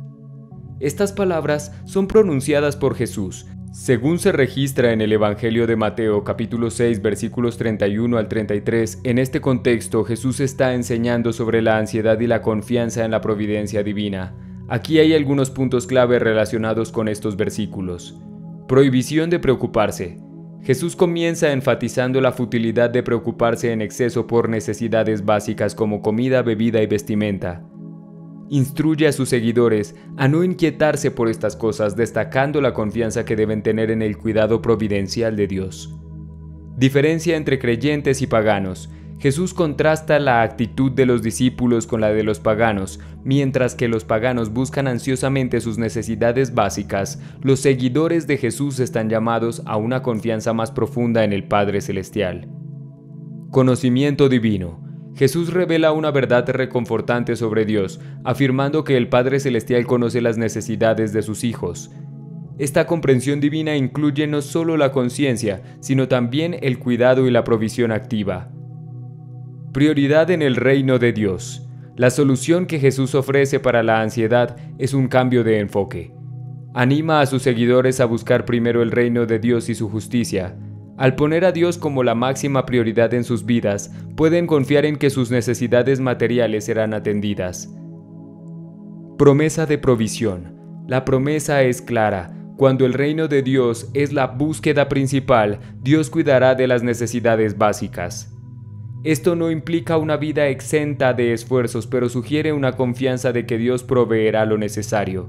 Estas palabras son pronunciadas por Jesús, según se registra en el Evangelio de Mateo capítulo seis versículos treinta y uno al treinta y tres. En este contexto Jesús está enseñando sobre la ansiedad y la confianza en la providencia divina. Aquí hay algunos puntos clave relacionados con estos versículos. Prohibición de preocuparse. Jesús comienza enfatizando la futilidad de preocuparse en exceso por necesidades básicas como comida, bebida y vestimenta. Instruye a sus seguidores a no inquietarse por estas cosas, destacando la confianza que deben tener en el cuidado providencial de Dios. Diferencia entre creyentes y paganos. Jesús contrasta la actitud de los discípulos con la de los paganos. Mientras que los paganos buscan ansiosamente sus necesidades básicas, los seguidores de Jesús están llamados a una confianza más profunda en el Padre Celestial. Conocimiento divino. Jesús revela una verdad reconfortante sobre Dios, afirmando que el Padre Celestial conoce las necesidades de sus hijos. Esta comprensión divina incluye no solo la conciencia, sino también el cuidado y la provisión activa. Prioridad en el reino de Dios. La solución que Jesús ofrece para la ansiedad es un cambio de enfoque. Anima a sus seguidores a buscar primero el reino de Dios y su justicia. Al poner a Dios como la máxima prioridad en sus vidas, pueden confiar en que sus necesidades materiales serán atendidas. Promesa de provisión. La promesa es clara. Cuando el reino de Dios es la búsqueda principal, Dios cuidará de las necesidades básicas. Esto no implica una vida exenta de esfuerzos, pero sugiere una confianza de que Dios proveerá lo necesario.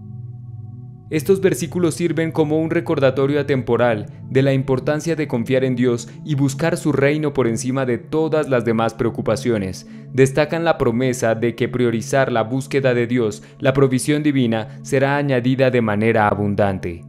Estos versículos sirven como un recordatorio atemporal de la importancia de confiar en Dios y buscar su reino por encima de todas las demás preocupaciones. Destacan la promesa de que priorizar la búsqueda de Dios, la provisión divina, será añadida de manera abundante.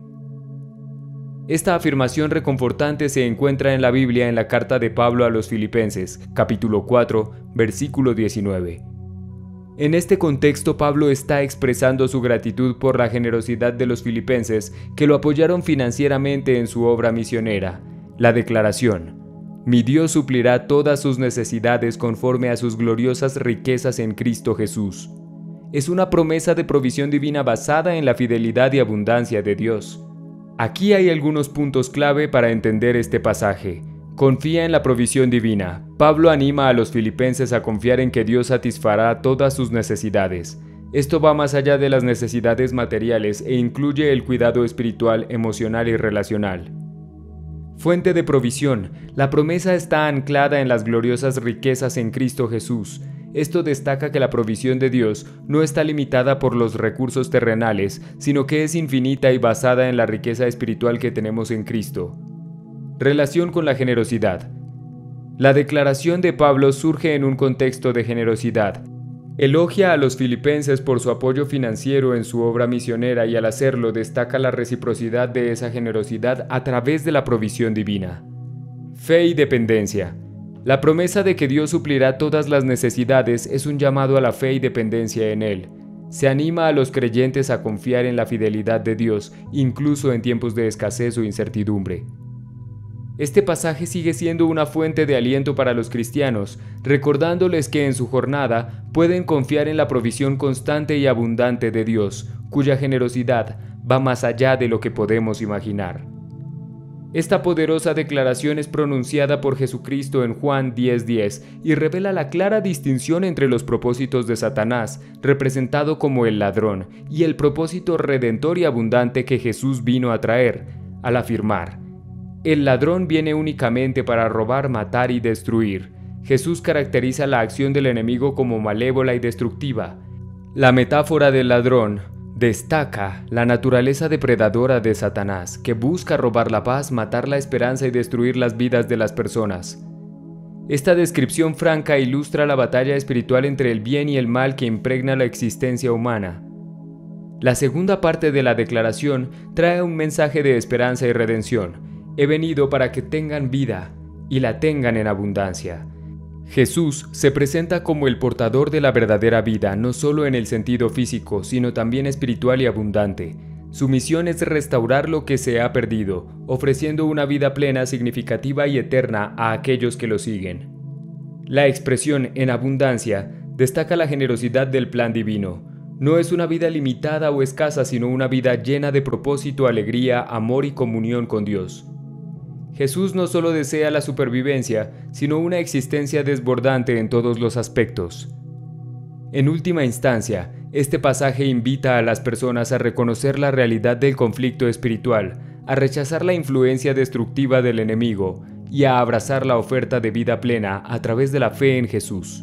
Esta afirmación reconfortante se encuentra en la Biblia en la carta de Pablo a los Filipenses, capítulo cuatro, versículo diecinueve. En este contexto, Pablo está expresando su gratitud por la generosidad de los filipenses que lo apoyaron financieramente en su obra misionera. La declaración: "Mi Dios suplirá todas sus necesidades conforme a sus gloriosas riquezas en Cristo Jesús", es una promesa de provisión divina basada en la fidelidad y abundancia de Dios. Aquí hay algunos puntos clave para entender este pasaje. Confía en la provisión divina. Pablo anima a los filipenses a confiar en que Dios satisfará todas sus necesidades. Esto va más allá de las necesidades materiales e incluye el cuidado espiritual, emocional y relacional. Fuente de provisión. La promesa está anclada en las gloriosas riquezas en Cristo Jesús. Esto destaca que la provisión de Dios no está limitada por los recursos terrenales, sino que es infinita y basada en la riqueza espiritual que tenemos en Cristo. Relación con la generosidad. La declaración de Pablo surge en un contexto de generosidad. Elogia a los filipenses por su apoyo financiero en su obra misionera y al hacerlo destaca la reciprocidad de esa generosidad a través de la provisión divina. Fe y dependencia. La promesa de que Dios suplirá todas las necesidades es un llamado a la fe y dependencia en Él. Se anima a los creyentes a confiar en la fidelidad de Dios, incluso en tiempos de escasez o incertidumbre. Este pasaje sigue siendo una fuente de aliento para los cristianos, recordándoles que en su jornada pueden confiar en la provisión constante y abundante de Dios, cuya generosidad va más allá de lo que podemos imaginar. Esta poderosa declaración es pronunciada por Jesucristo en Juan diez diez y revela la clara distinción entre los propósitos de Satanás, representado como el ladrón, y el propósito redentor y abundante que Jesús vino a traer, al afirmar: el ladrón viene únicamente para robar, matar y destruir. Jesús caracteriza la acción del enemigo como malévola y destructiva. La metáfora del ladrón destaca la naturaleza depredadora de Satanás, que busca robar la paz, matar la esperanza y destruir las vidas de las personas. Esta descripción franca ilustra la batalla espiritual entre el bien y el mal que impregna la existencia humana. La segunda parte de la declaración trae un mensaje de esperanza y redención. He venido para que tengan vida y la tengan en abundancia. Jesús se presenta como el portador de la verdadera vida, no solo en el sentido físico, sino también espiritual y abundante. Su misión es restaurar lo que se ha perdido, ofreciendo una vida plena, significativa y eterna a aquellos que lo siguen. La expresión en abundancia destaca la generosidad del plan divino. No es una vida limitada o escasa, sino una vida llena de propósito, alegría, amor y comunión con Dios. Jesús no solo desea la supervivencia, sino una existencia desbordante en todos los aspectos. En última instancia, este pasaje invita a las personas a reconocer la realidad del conflicto espiritual, a rechazar la influencia destructiva del enemigo y a abrazar la oferta de vida plena a través de la fe en Jesús.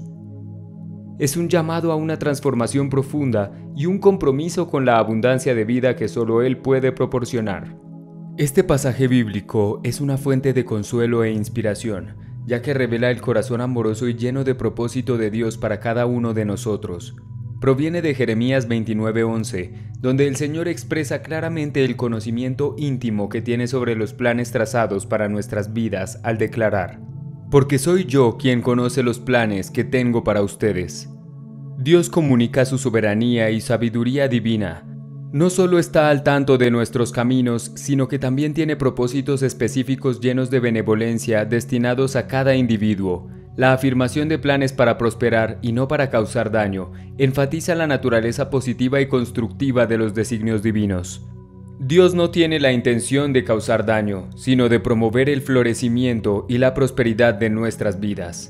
Es un llamado a una transformación profunda y un compromiso con la abundancia de vida que solo Él puede proporcionar. Este pasaje bíblico es una fuente de consuelo e inspiración, ya que revela el corazón amoroso y lleno de propósito de Dios para cada uno de nosotros. Proviene de Jeremías veintinueve once, donde el Señor expresa claramente el conocimiento íntimo que tiene sobre los planes trazados para nuestras vidas al declarar: porque soy yo quien conoce los planes que tengo para ustedes. Dios comunica su soberanía y sabiduría divina. No solo está al tanto de nuestros caminos, sino que también tiene propósitos específicos llenos de benevolencia destinados a cada individuo. La afirmación de planes para prosperar y no para causar daño enfatiza la naturaleza positiva y constructiva de los designios divinos. Dios no tiene la intención de causar daño, sino de promover el florecimiento y la prosperidad de nuestras vidas.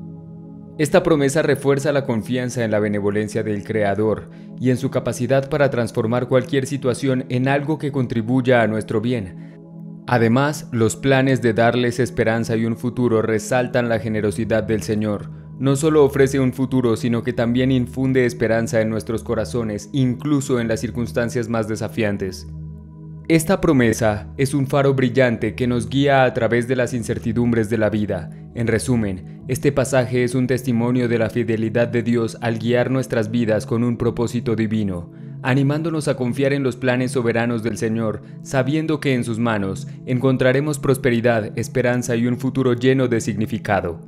Esta promesa refuerza la confianza en la benevolencia del Creador y en su capacidad para transformar cualquier situación en algo que contribuya a nuestro bien. Además, los planes de darles esperanza y un futuro resaltan la generosidad del Señor. No solo ofrece un futuro, sino que también infunde esperanza en nuestros corazones, incluso en las circunstancias más desafiantes. Esta promesa es un faro brillante que nos guía a través de las incertidumbres de la vida. En resumen, este pasaje es un testimonio de la fidelidad de Dios al guiar nuestras vidas con un propósito divino, animándonos a confiar en los planes soberanos del Señor, sabiendo que en sus manos encontraremos prosperidad, esperanza y un futuro lleno de significado.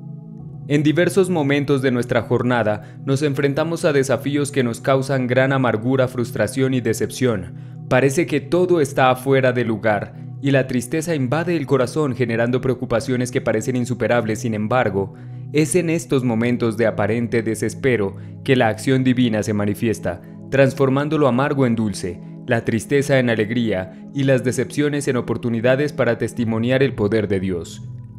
En diversos momentos de nuestra jornada nos enfrentamos a desafíos que nos causan gran amargura, frustración y decepción. Parece que todo está afuera de lugar y la tristeza invade el corazón generando preocupaciones que parecen insuperables. Sin embargo, es en estos momentos de aparente desespero que la acción divina se manifiesta, transformando lo amargo en dulce, la tristeza en alegría y las decepciones en oportunidades para testimoniar el poder de Dios.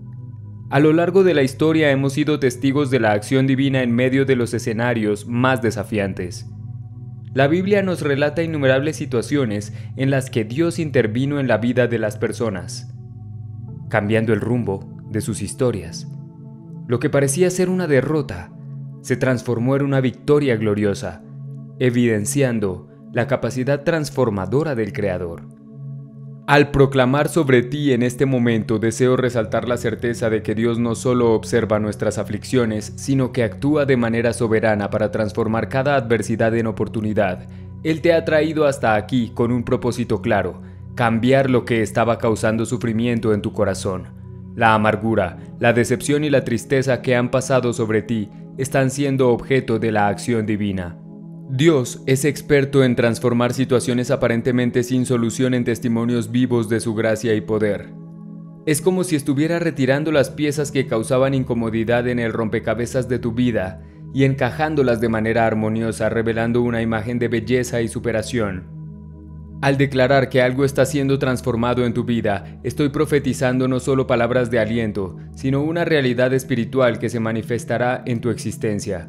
A lo largo de la historia hemos sido testigos de la acción divina en medio de los escenarios más desafiantes. La Biblia nos relata innumerables situaciones en las que Dios intervino en la vida de las personas, cambiando el rumbo de sus historias. Lo que parecía ser una derrota se transformó en una victoria gloriosa, evidenciando la capacidad transformadora del Creador. Al proclamar sobre ti en este momento, deseo resaltar la certeza de que Dios no solo observa nuestras aflicciones, sino que actúa de manera soberana para transformar cada adversidad en oportunidad. Él te ha traído hasta aquí con un propósito claro: cambiar lo que estaba causando sufrimiento en tu corazón. La amargura, la decepción y la tristeza que han pasado sobre ti están siendo objeto de la acción divina. Dios es experto en transformar situaciones aparentemente sin solución en testimonios vivos de su gracia y poder. Es como si estuviera retirando las piezas que causaban incomodidad en el rompecabezas de tu vida y encajándolas de manera armoniosa, revelando una imagen de belleza y superación. Al declarar que algo está siendo transformado en tu vida, estoy profetizando no solo palabras de aliento, sino una realidad espiritual que se manifestará en tu existencia.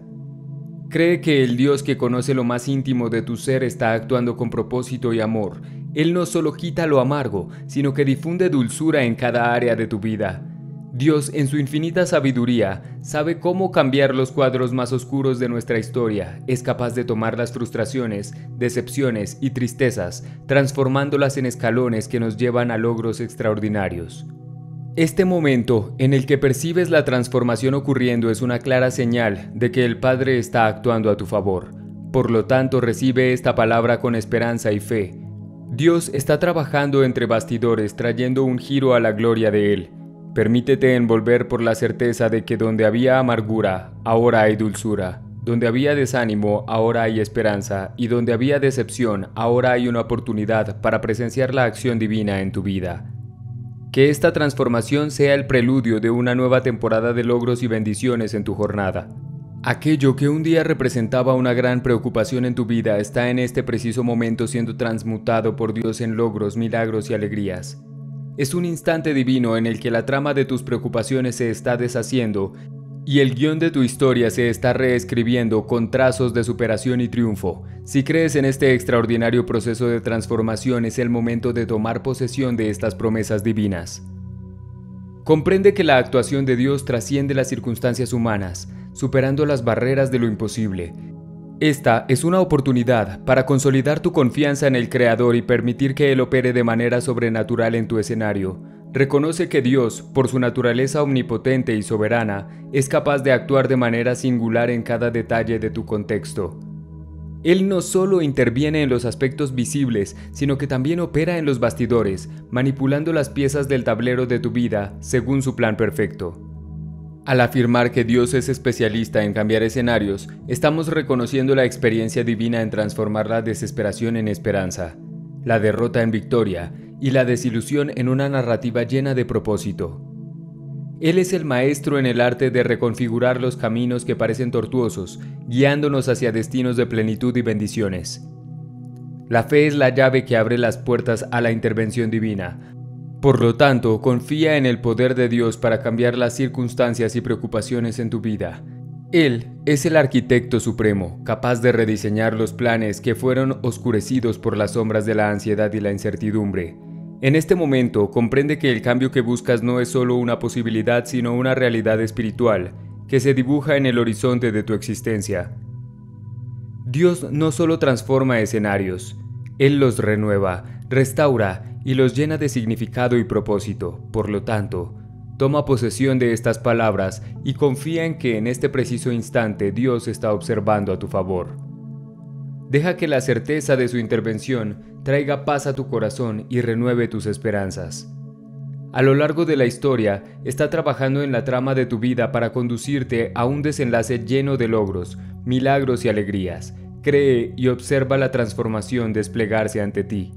Cree que el Dios que conoce lo más íntimo de tu ser está actuando con propósito y amor. Él no solo quita lo amargo, sino que difunde dulzura en cada área de tu vida. Dios, en su infinita sabiduría, sabe cómo cambiar los cuadros más oscuros de nuestra historia. Es capaz de tomar las frustraciones, decepciones y tristezas, transformándolas en escalones que nos llevan a logros extraordinarios. Este momento en el que percibes la transformación ocurriendo es una clara señal de que el Padre está actuando a tu favor. Por lo tanto, recibe esta palabra con esperanza y fe. Dios está trabajando entre bastidores, trayendo un giro a la gloria de Él. Permítete envolver por la certeza de que donde había amargura, ahora hay dulzura. Donde había desánimo, ahora hay esperanza. Y donde había decepción, ahora hay una oportunidad para presenciar la acción divina en tu vida. Que esta transformación sea el preludio de una nueva temporada de logros y bendiciones en tu jornada. Aquello que un día representaba una gran preocupación en tu vida está en este preciso momento siendo transmutado por Dios en logros, milagros y alegrías. Es un instante divino en el que la trama de tus preocupaciones se está deshaciendo y el guión de tu historia se está reescribiendo con trazos de superación y triunfo. Si crees en este extraordinario proceso de transformación, es el momento de tomar posesión de estas promesas divinas. Comprende que la actuación de Dios trasciende las circunstancias humanas, superando las barreras de lo imposible. Esta es una oportunidad para consolidar tu confianza en el Creador y permitir que Él opere de manera sobrenatural en tu escenario. Reconoce que Dios, por su naturaleza omnipotente y soberana, es capaz de actuar de manera singular en cada detalle de tu contexto. Él no solo interviene en los aspectos visibles, sino que también opera en los bastidores, manipulando las piezas del tablero de tu vida según su plan perfecto. Al afirmar que Dios es especialista en cambiar escenarios, estamos reconociendo la experiencia divina en transformar la desesperación en esperanza, la derrota en victoria y la desilusión en una narrativa llena de propósito. Él es el maestro en el arte de reconfigurar los caminos que parecen tortuosos, guiándonos hacia destinos de plenitud y bendiciones. La fe es la llave que abre las puertas a la intervención divina. Por lo tanto, confía en el poder de Dios para cambiar las circunstancias y preocupaciones en tu vida. Él es el arquitecto supremo, capaz de rediseñar los planes que fueron oscurecidos por las sombras de la ansiedad y la incertidumbre. En este momento, comprende que el cambio que buscas no es solo una posibilidad, sino una realidad espiritual que se dibuja en el horizonte de tu existencia. Dios no solo transforma escenarios, Él los renueva, restaura y los llena de significado y propósito. Por lo tanto, toma posesión de estas palabras y confía en que en este preciso instante Dios está observando a tu favor. Deja que la certeza de su intervención traiga paz a tu corazón y renueve tus esperanzas. A lo largo de la historia, está trabajando en la trama de tu vida para conducirte a un desenlace lleno de logros, milagros y alegrías. Cree y observa la transformación desplegarse ante ti.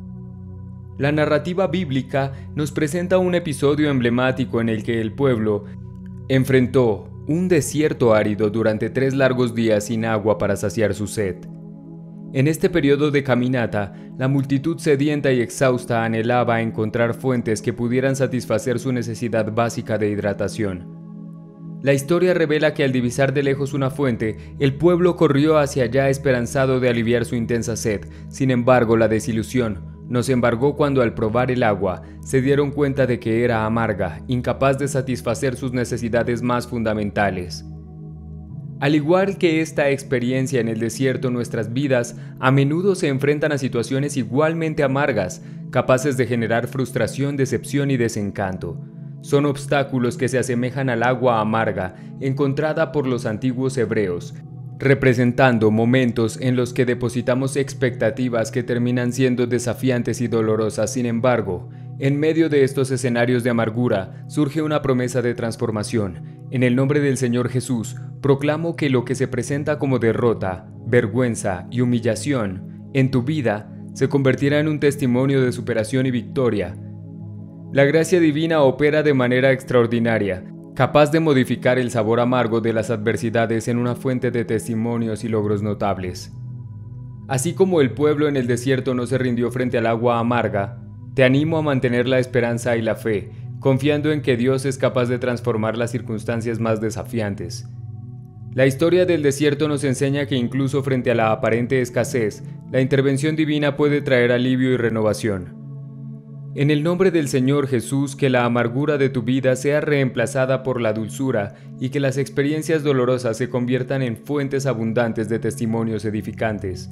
La narrativa bíblica nos presenta un episodio emblemático en el que el pueblo enfrentó un desierto árido durante tres largos días sin agua para saciar su sed. En este periodo de caminata, la multitud sedienta y exhausta anhelaba encontrar fuentes que pudieran satisfacer su necesidad básica de hidratación. La historia revela que al divisar de lejos una fuente, el pueblo corrió hacia allá esperanzado de aliviar su intensa sed. Sin embargo, la desilusión nos embargó cuando al probar el agua, se dieron cuenta de que era amarga, incapaz de satisfacer sus necesidades más fundamentales. Al igual que esta experiencia en el desierto, nuestras vidas a menudo se enfrentan a situaciones igualmente amargas. capaces de generar frustración, decepción y desencanto. Son obstáculos que se asemejan al agua amarga encontrada por los antiguos hebreos, representando momentos en los que depositamos expectativas que terminan siendo desafiantes y dolorosas. Sin embargo, en medio de estos escenarios de amargura surge una promesa de transformación. En el nombre del Señor Jesús, proclamo que lo que se presenta como derrota, vergüenza y humillación en tu vida se convertirá en un testimonio de superación y victoria. La gracia divina opera de manera extraordinaria, capaz de modificar el sabor amargo de las adversidades en una fuente de testimonios y logros notables. Así como el pueblo en el desierto no se rindió frente al agua amarga, te animo a mantener la esperanza y la fe, confiando en que Dios es capaz de transformar las circunstancias más desafiantes. La historia del desierto nos enseña que incluso frente a la aparente escasez, la intervención divina puede traer alivio y renovación. En el nombre del Señor Jesús, que la amargura de tu vida sea reemplazada por la dulzura y que las experiencias dolorosas se conviertan en fuentes abundantes de testimonios edificantes.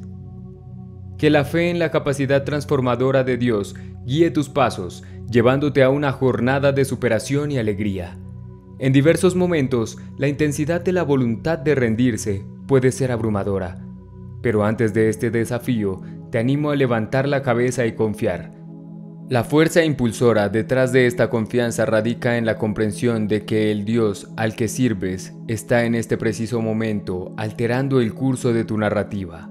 Que la fe en la capacidad transformadora de Dios guíe tus pasos, llevándote a una jornada de superación y alegría. En diversos momentos, la intensidad de la voluntad de rendirse puede ser abrumadora, pero antes de este desafío, te animo a levantar la cabeza y confiar. La fuerza impulsora detrás de esta confianza radica en la comprensión de que el Dios al que sirves está en este preciso momento alterando el curso de tu narrativa.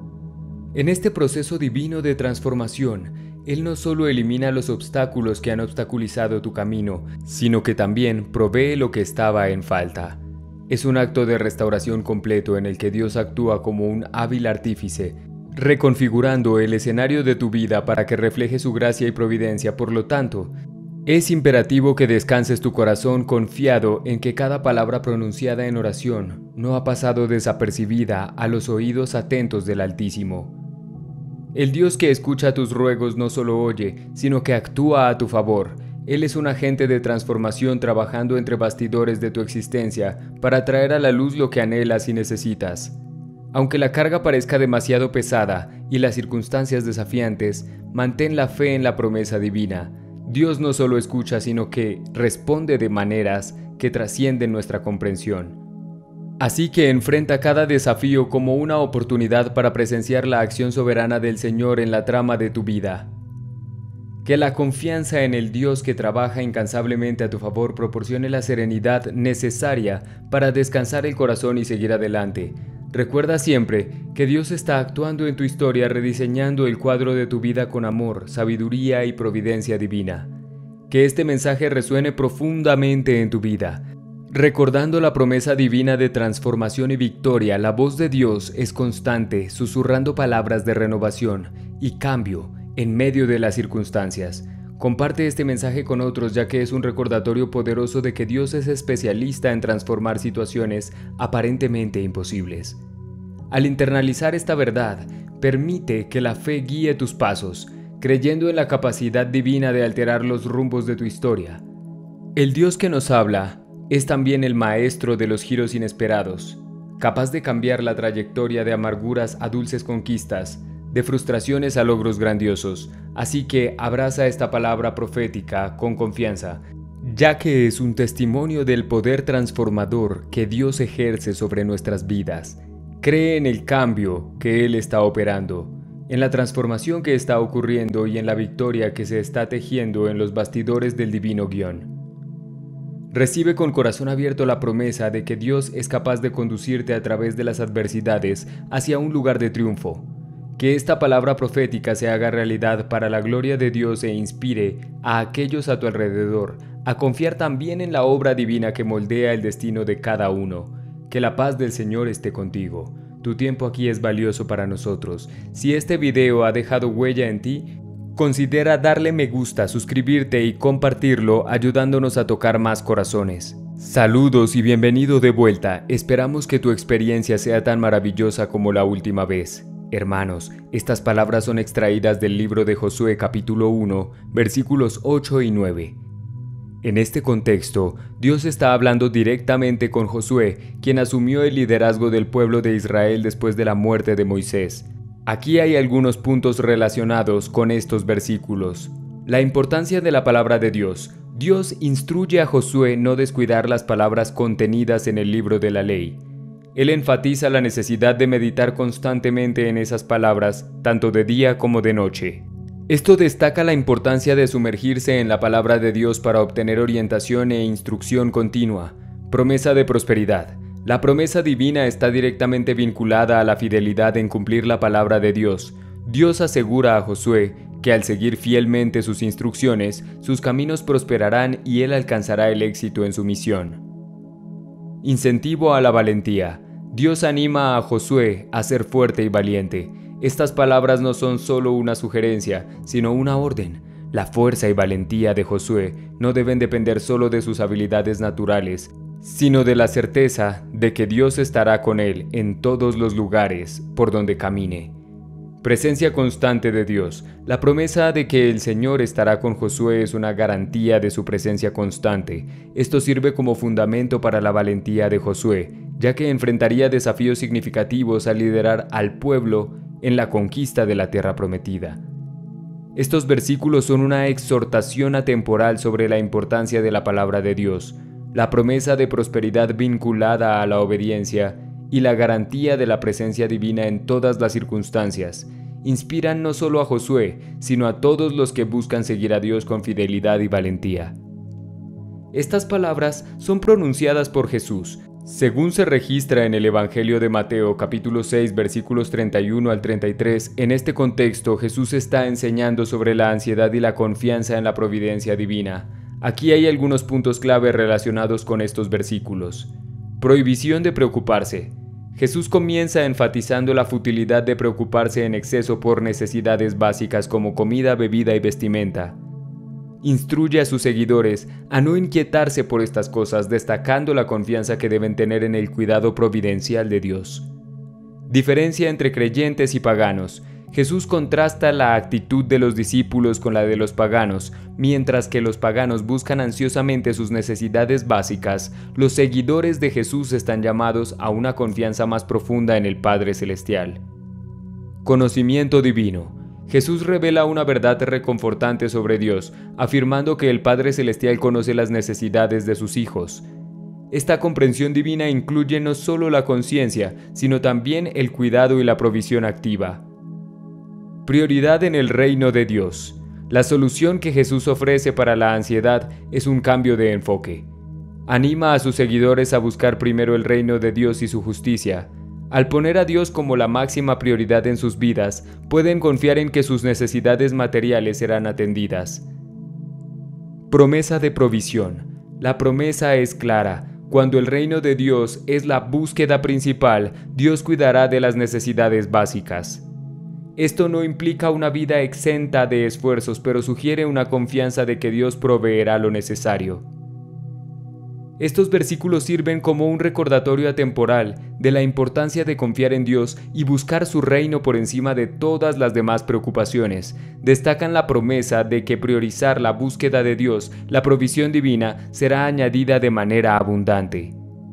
En este proceso divino de transformación, Él no solo elimina los obstáculos que han obstaculizado tu camino, sino que también provee lo que estaba en falta. Es un acto de restauración completo en el que Dios actúa como un hábil artífice, reconfigurando el escenario de tu vida para que refleje su gracia y providencia. Por lo tanto, es imperativo que descanses tu corazón confiado en que cada palabra pronunciada en oración no ha pasado desapercibida a los oídos atentos del Altísimo. El Dios que escucha tus ruegos no solo oye, sino que actúa a tu favor. Él es un agente de transformación trabajando entre bastidores de tu existencia para traer a la luz lo que anhelas y necesitas. Aunque la carga parezca demasiado pesada y las circunstancias desafiantes, mantén la fe en la promesa divina. Dios no solo escucha, sino que responde de maneras que trascienden nuestra comprensión. Así que enfrenta cada desafío como una oportunidad para presenciar la acción soberana del Señor en la trama de tu vida. Que la confianza en el Dios que trabaja incansablemente a tu favor proporcione la serenidad necesaria para descansar el corazón y seguir adelante. Recuerda siempre que Dios está actuando en tu historia, rediseñando el cuadro de tu vida con amor, sabiduría y providencia divina. Que este mensaje resuene profundamente en tu vida. Recordando la promesa divina de transformación y victoria, la voz de Dios es constante, susurrando palabras de renovación y cambio en medio de las circunstancias. Comparte este mensaje con otros, ya que es un recordatorio poderoso de que Dios es especialista en transformar situaciones aparentemente imposibles. Al internalizar esta verdad, permite que la fe guíe tus pasos, creyendo en la capacidad divina de alterar los rumbos de tu historia. El Dios que nos habla es también el maestro de los giros inesperados, capaz de cambiar la trayectoria de amarguras a dulces conquistas, de frustraciones a logros grandiosos. Así que abraza esta palabra profética con confianza, ya que es un testimonio del poder transformador que Dios ejerce sobre nuestras vidas. Cree en el cambio que Él está operando, en la transformación que está ocurriendo y en la victoria que se está tejiendo en los bastidores del divino guión. Recibe con corazón abierto la promesa de que Dios es capaz de conducirte a través de las adversidades hacia un lugar de triunfo. Que esta palabra profética se haga realidad para la gloria de Dios e inspire a aquellos a tu alrededor a confiar también en la obra divina que moldea el destino de cada uno. Que la paz del Señor esté contigo. Tu tiempo aquí es valioso para nosotros. Si este video ha dejado huella en ti, considera darle me gusta, suscribirte y compartirlo, ayudándonos a tocar más corazones. Saludos y bienvenido de vuelta. Esperamos que tu experiencia sea tan maravillosa como la última vez. Hermanos, estas palabras son extraídas del libro de Josué capítulo uno, versículos ocho y nueve. En este contexto, Dios está hablando directamente con Josué, quien asumió el liderazgo del pueblo de Israel después de la muerte de Moisés. Aquí hay algunos puntos relacionados con estos versículos. La importancia de la palabra de Dios. Dios instruye a Josué no descuidar las palabras contenidas en el libro de la ley. Él enfatiza la necesidad de meditar constantemente en esas palabras, tanto de día como de noche. Esto destaca la importancia de sumergirse en la palabra de Dios para obtener orientación e instrucción continua. Promesa de prosperidad. La promesa divina está directamente vinculada a la fidelidad en cumplir la palabra de Dios. Dios asegura a Josué que al seguir fielmente sus instrucciones, sus caminos prosperarán y él alcanzará el éxito en su misión. Incentivo a la valentía. Dios anima a Josué a ser fuerte y valiente. Estas palabras no son solo una sugerencia, sino una orden. La fuerza y valentía de Josué no deben depender solo de sus habilidades naturales, sino de la certeza de que Dios estará con él en todos los lugares por donde camine. Presencia constante de Dios. La promesa de que el Señor estará con Josué es una garantía de su presencia constante. Esto sirve como fundamento para la valentía de Josué, ya que enfrentaría desafíos significativos al liderar al pueblo en la conquista de la tierra prometida. Estos versículos son una exhortación atemporal sobre la importancia de la palabra de Dios, la promesa de prosperidad vinculada a la obediencia y la garantía de la presencia divina en todas las circunstancias. Inspiran no solo a Josué, sino a todos los que buscan seguir a Dios con fidelidad y valentía. Estas palabras son pronunciadas por Jesús, según se registra en el Evangelio de Mateo capítulo seis versículos treinta y uno al treinta y tres. En este contexto Jesús está enseñando sobre la ansiedad y la confianza en la providencia divina. Aquí hay algunos puntos clave relacionados con estos versículos. Prohibición de preocuparse. Jesús comienza enfatizando la futilidad de preocuparse en exceso por necesidades básicas como comida, bebida y vestimenta. Instruye a sus seguidores a no inquietarse por estas cosas, destacando la confianza que deben tener en el cuidado providencial de Dios. Diferencia entre creyentes y paganos. Jesús contrasta la actitud de los discípulos con la de los paganos. Mientras que los paganos buscan ansiosamente sus necesidades básicas, los seguidores de Jesús están llamados a una confianza más profunda en el Padre Celestial. Conocimiento divino. Jesús revela una verdad reconfortante sobre Dios, afirmando que el Padre Celestial conoce las necesidades de sus hijos. Esta comprensión divina incluye no solo la conciencia, sino también el cuidado y la provisión activa. Prioridad en el reino de Dios. La solución que Jesús ofrece para la ansiedad es un cambio de enfoque. Anima a sus seguidores a buscar primero el reino de Dios y su justicia. Al poner a Dios como la máxima prioridad en sus vidas, pueden confiar en que sus necesidades materiales serán atendidas. Promesa de provisión. La promesa es clara. Cuando el reino de Dios es la búsqueda principal, Dios cuidará de las necesidades básicas. Esto no implica una vida exenta de esfuerzos, pero sugiere una confianza de que Dios proveerá lo necesario. Estos versículos sirven como un recordatorio atemporal de la importancia de confiar en Dios y buscar su reino por encima de todas las demás preocupaciones. Destacan la promesa de que priorizar la búsqueda de Dios, la provisión divina, será añadida de manera abundante.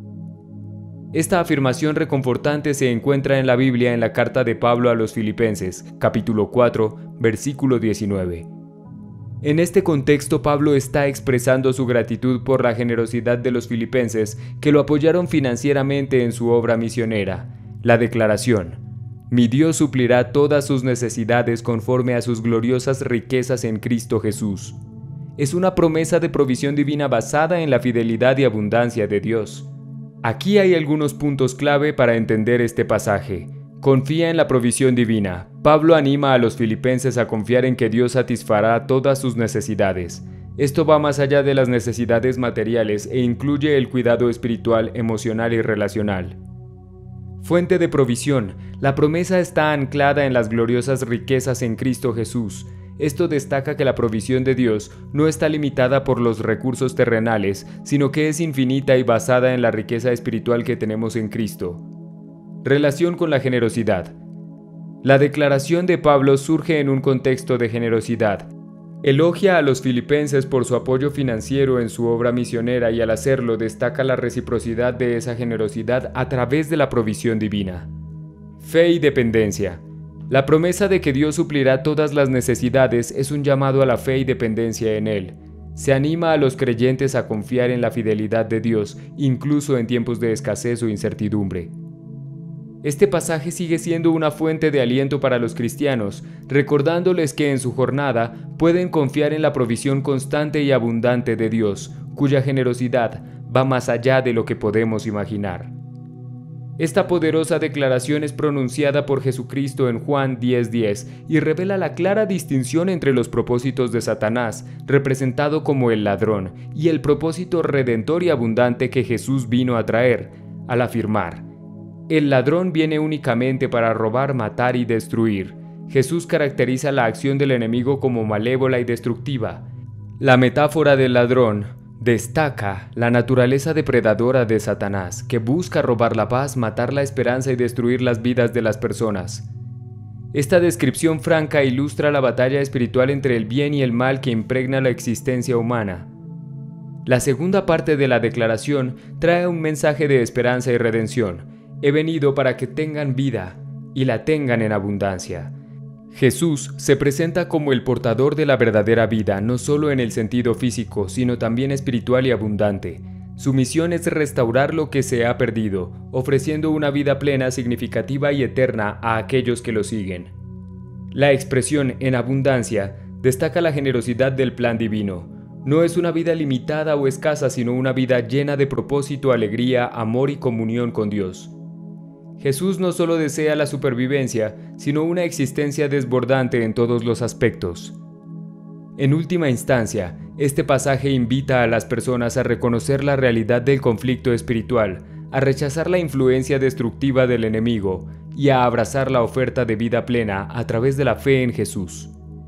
Esta afirmación reconfortante se encuentra en la Biblia en la carta de Pablo a los Filipenses, capítulo cuatro, versículo diecinueve. En este contexto, Pablo está expresando su gratitud por la generosidad de los filipenses que lo apoyaron financieramente en su obra misionera. La declaración: "Mi Dios suplirá todas sus necesidades conforme a sus gloriosas riquezas en Cristo Jesús", es una promesa de provisión divina basada en la fidelidad y abundancia de Dios. Aquí hay algunos puntos clave para entender este pasaje. Confía en la provisión divina. Pablo anima a los filipenses a confiar en que Dios satisfará todas sus necesidades. Esto va más allá de las necesidades materiales e incluye el cuidado espiritual, emocional y relacional. Fuente de provisión. La promesa está anclada en las gloriosas riquezas en Cristo Jesús. Esto destaca que la provisión de Dios no está limitada por los recursos terrenales, sino que es infinita y basada en la riqueza espiritual que tenemos en Cristo. Relación con la generosidad. La declaración de Pablo surge en un contexto de generosidad. Elogia a los filipenses por su apoyo financiero en su obra misionera y al hacerlo destaca la reciprocidad de esa generosidad a través de la provisión divina. Fe y dependencia. La promesa de que Dios suplirá todas las necesidades es un llamado a la fe y dependencia en Él. Se anima a los creyentes a confiar en la fidelidad de Dios, incluso en tiempos de escasez o incertidumbre. Este pasaje sigue siendo una fuente de aliento para los cristianos, recordándoles que en su jornada pueden confiar en la provisión constante y abundante de Dios, cuya generosidad va más allá de lo que podemos imaginar. Esta poderosa declaración es pronunciada por Jesucristo en Juan diez diez y revela la clara distinción entre los propósitos de Satanás, representado como el ladrón, y el propósito redentor y abundante que Jesús vino a traer, al afirmar: el ladrón viene únicamente para robar, matar y destruir. Jesús caracteriza la acción del enemigo como malévola y destructiva. La metáfora del ladrón destaca la naturaleza depredadora de Satanás, que busca robar la paz, matar la esperanza y destruir las vidas de las personas. Esta descripción franca ilustra la batalla espiritual entre el bien y el mal que impregna la existencia humana. La segunda parte de la declaración trae un mensaje de esperanza y redención. He venido para que tengan vida y la tengan en abundancia. Jesús se presenta como el portador de la verdadera vida, no solo en el sentido físico, sino también espiritual y abundante. Su misión es restaurar lo que se ha perdido, ofreciendo una vida plena, significativa y eterna a aquellos que lo siguen. La expresión en abundancia destaca la generosidad del plan divino. No es una vida limitada o escasa, sino una vida llena de propósito, alegría, amor y comunión con Dios. Jesús no solo desea la supervivencia, sino una existencia desbordante en todos los aspectos. En última instancia, este pasaje invita a las personas a reconocer la realidad del conflicto espiritual, a rechazar la influencia destructiva del enemigo y a abrazar la oferta de vida plena a través de la fe en Jesús.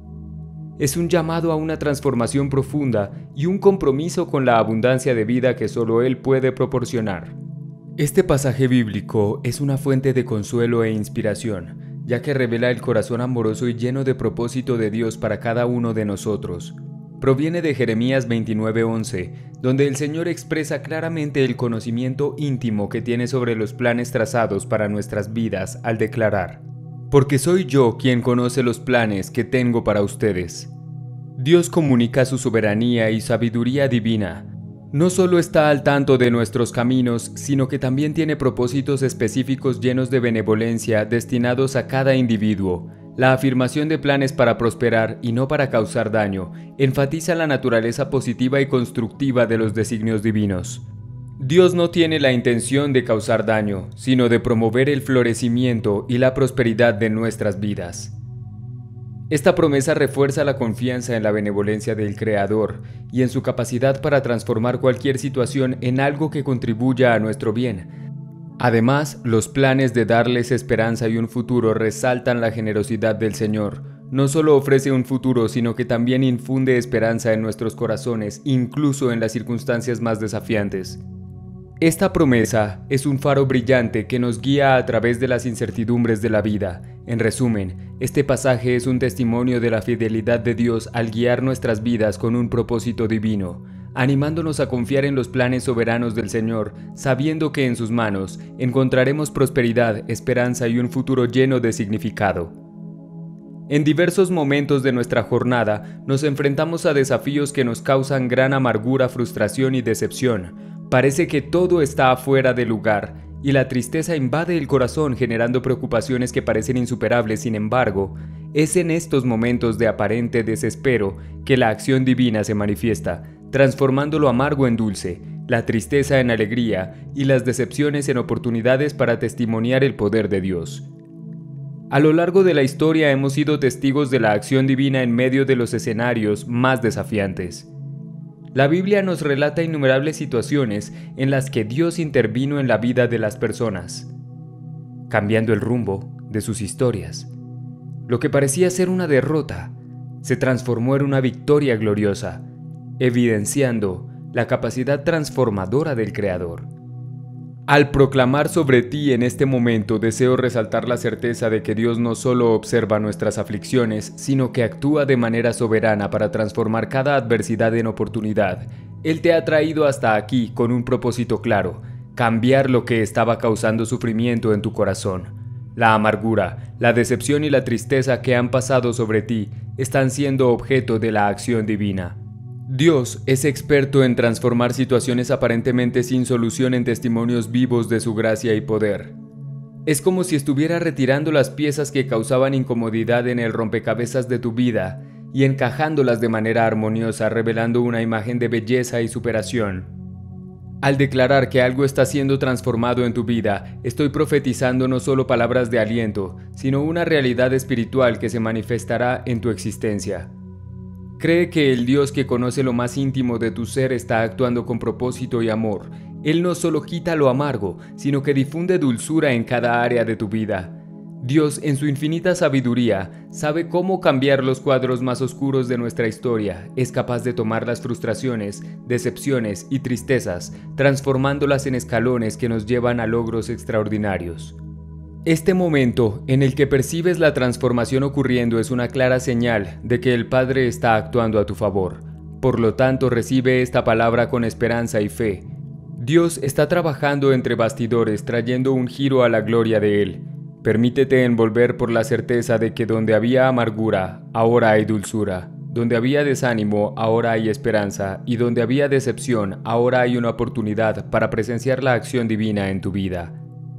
Es un llamado a una transformación profunda y un compromiso con la abundancia de vida que solo Él puede proporcionar. Este pasaje bíblico es una fuente de consuelo e inspiración, ya que revela el corazón amoroso y lleno de propósito de Dios para cada uno de nosotros. Proviene de Jeremías veintinueve once, donde el Señor expresa claramente el conocimiento íntimo que tiene sobre los planes trazados para nuestras vidas al declarar: porque soy yo quien conoce los planes que tengo para ustedes. Dios comunica su soberanía y sabiduría divina. No solo está al tanto de nuestros caminos, sino que también tiene propósitos específicos llenos de benevolencia destinados a cada individuo. La afirmación de planes para prosperar y no para causar daño enfatiza la naturaleza positiva y constructiva de los designios divinos. Dios no tiene la intención de causar daño, sino de promover el florecimiento y la prosperidad de nuestras vidas. Esta promesa refuerza la confianza en la benevolencia del Creador y en su capacidad para transformar cualquier situación en algo que contribuya a nuestro bien. Además, los planes de darles esperanza y un futuro resaltan la generosidad del Señor. No solo ofrece un futuro, sino que también infunde esperanza en nuestros corazones, incluso en las circunstancias más desafiantes. Esta promesa es un faro brillante que nos guía a través de las incertidumbres de la vida. En resumen, este pasaje es un testimonio de la fidelidad de Dios al guiar nuestras vidas con un propósito divino, animándonos a confiar en los planes soberanos del Señor, sabiendo que en sus manos encontraremos prosperidad, esperanza y un futuro lleno de significado. En diversos momentos de nuestra jornada nos enfrentamos a desafíos que nos causan gran amargura, frustración y decepción. Parece que todo está fuera de lugar y la tristeza invade el corazón generando preocupaciones que parecen insuperables. Sin embargo, es en estos momentos de aparente desespero que la acción divina se manifiesta, transformando lo amargo en dulce, la tristeza en alegría y las decepciones en oportunidades para testimoniar el poder de Dios. A lo largo de la historia hemos sido testigos de la acción divina en medio de los escenarios más desafiantes. La Biblia nos relata innumerables situaciones en las que Dios intervino en la vida de las personas, cambiando el rumbo de sus historias. Lo que parecía ser una derrota se transformó en una victoria gloriosa, evidenciando la capacidad transformadora del Creador. Al proclamar sobre ti en este momento, deseo resaltar la certeza de que Dios no solo observa nuestras aflicciones, sino que actúa de manera soberana para transformar cada adversidad en oportunidad. Él te ha traído hasta aquí con un propósito claro: cambiar lo que estaba causando sufrimiento en tu corazón. La amargura, la decepción y la tristeza que han pasado sobre ti están siendo objeto de la acción divina. Dios es experto en transformar situaciones aparentemente sin solución en testimonios vivos de su gracia y poder. Es como si estuviera retirando las piezas que causaban incomodidad en el rompecabezas de tu vida y encajándolas de manera armoniosa, revelando una imagen de belleza y superación. Al declarar que algo está siendo transformado en tu vida, estoy profetizando no solo palabras de aliento, sino una realidad espiritual que se manifestará en tu existencia. Cree que el Dios que conoce lo más íntimo de tu ser está actuando con propósito y amor. Él no solo quita lo amargo, sino que difunde dulzura en cada área de tu vida. Dios, en su infinita sabiduría, sabe cómo cambiar los cuadros más oscuros de nuestra historia. Es capaz de tomar las frustraciones, decepciones y tristezas, transformándolas en escalones que nos llevan a logros extraordinarios. Este momento en el que percibes la transformación ocurriendo es una clara señal de que el Padre está actuando a tu favor. Por lo tanto, recibe esta palabra con esperanza y fe. Dios está trabajando entre bastidores, trayendo un giro a la gloria de Él. Permítete envolver por la certeza de que donde había amargura, ahora hay dulzura. Donde había desánimo, ahora hay esperanza. Y donde había decepción, ahora hay una oportunidad para presenciar la acción divina en tu vida.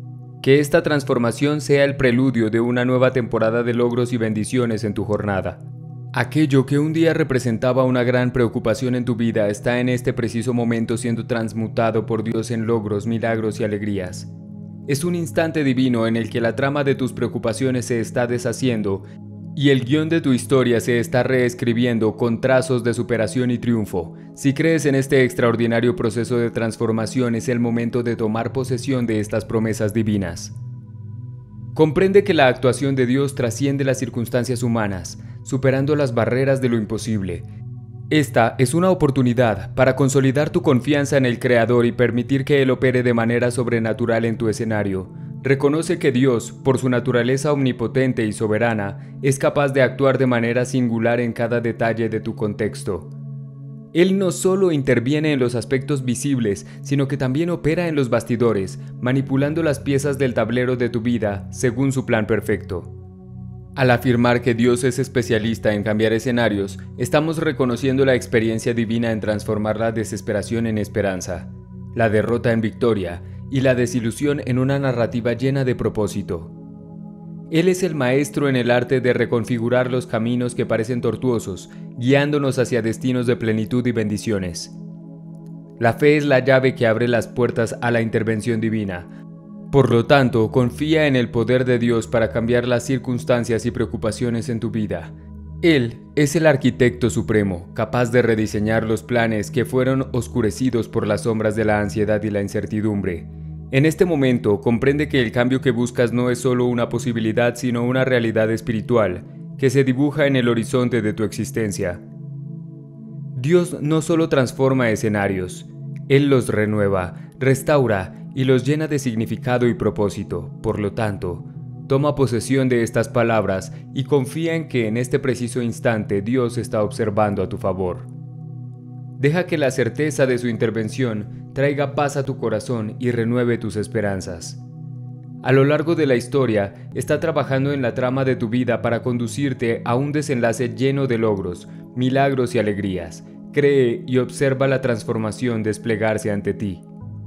Que esta transformación sea el preludio de una nueva temporada de logros y bendiciones en tu jornada. Aquello que un día representaba una gran preocupación en tu vida está en este preciso momento siendo transmutado por Dios en logros, milagros y alegrías. Es un instante divino en el que la trama de tus preocupaciones se está deshaciendo y el guión de tu historia se está reescribiendo con trazos de superación y triunfo. Si crees en este extraordinario proceso de transformación, es el momento de tomar posesión de estas promesas divinas. Comprende que la actuación de Dios trasciende las circunstancias humanas, superando las barreras de lo imposible. Esta es una oportunidad para consolidar tu confianza en el Creador y permitir que Él opere de manera sobrenatural en tu escenario. Reconoce que Dios, por su naturaleza omnipotente y soberana, es capaz de actuar de manera singular en cada detalle de tu contexto. Él no solo interviene en los aspectos visibles, sino que también opera en los bastidores, manipulando las piezas del tablero de tu vida según su plan perfecto. Al afirmar que Dios es especialista en cambiar escenarios, estamos reconociendo la experiencia divina en transformar la desesperación en esperanza, la derrota en victoria y la desilusión en una narrativa llena de propósito. Él es el maestro en el arte de reconfigurar los caminos que parecen tortuosos, guiándonos hacia destinos de plenitud y bendiciones. La fe es la llave que abre las puertas a la intervención divina. Por lo tanto, confía en el poder de Dios para cambiar las circunstancias y preocupaciones en tu vida. Él es el arquitecto supremo, capaz de rediseñar los planes que fueron oscurecidos por las sombras de la ansiedad y la incertidumbre. En este momento, comprende que el cambio que buscas no es solo una posibilidad, sino una realidad espiritual que se dibuja en el horizonte de tu existencia. Dios no solo transforma escenarios, Él los renueva, restaura y los llena de significado y propósito. Por lo tanto, toma posesión de estas palabras y confía en que en este preciso instante Dios está observando a tu favor. Deja que la certeza de su intervención traiga paz a tu corazón y renueve tus esperanzas. A lo largo de la historia, está trabajando en la trama de tu vida para conducirte a un desenlace lleno de logros, milagros y alegrías. Cree y observa la transformación desplegarse ante ti.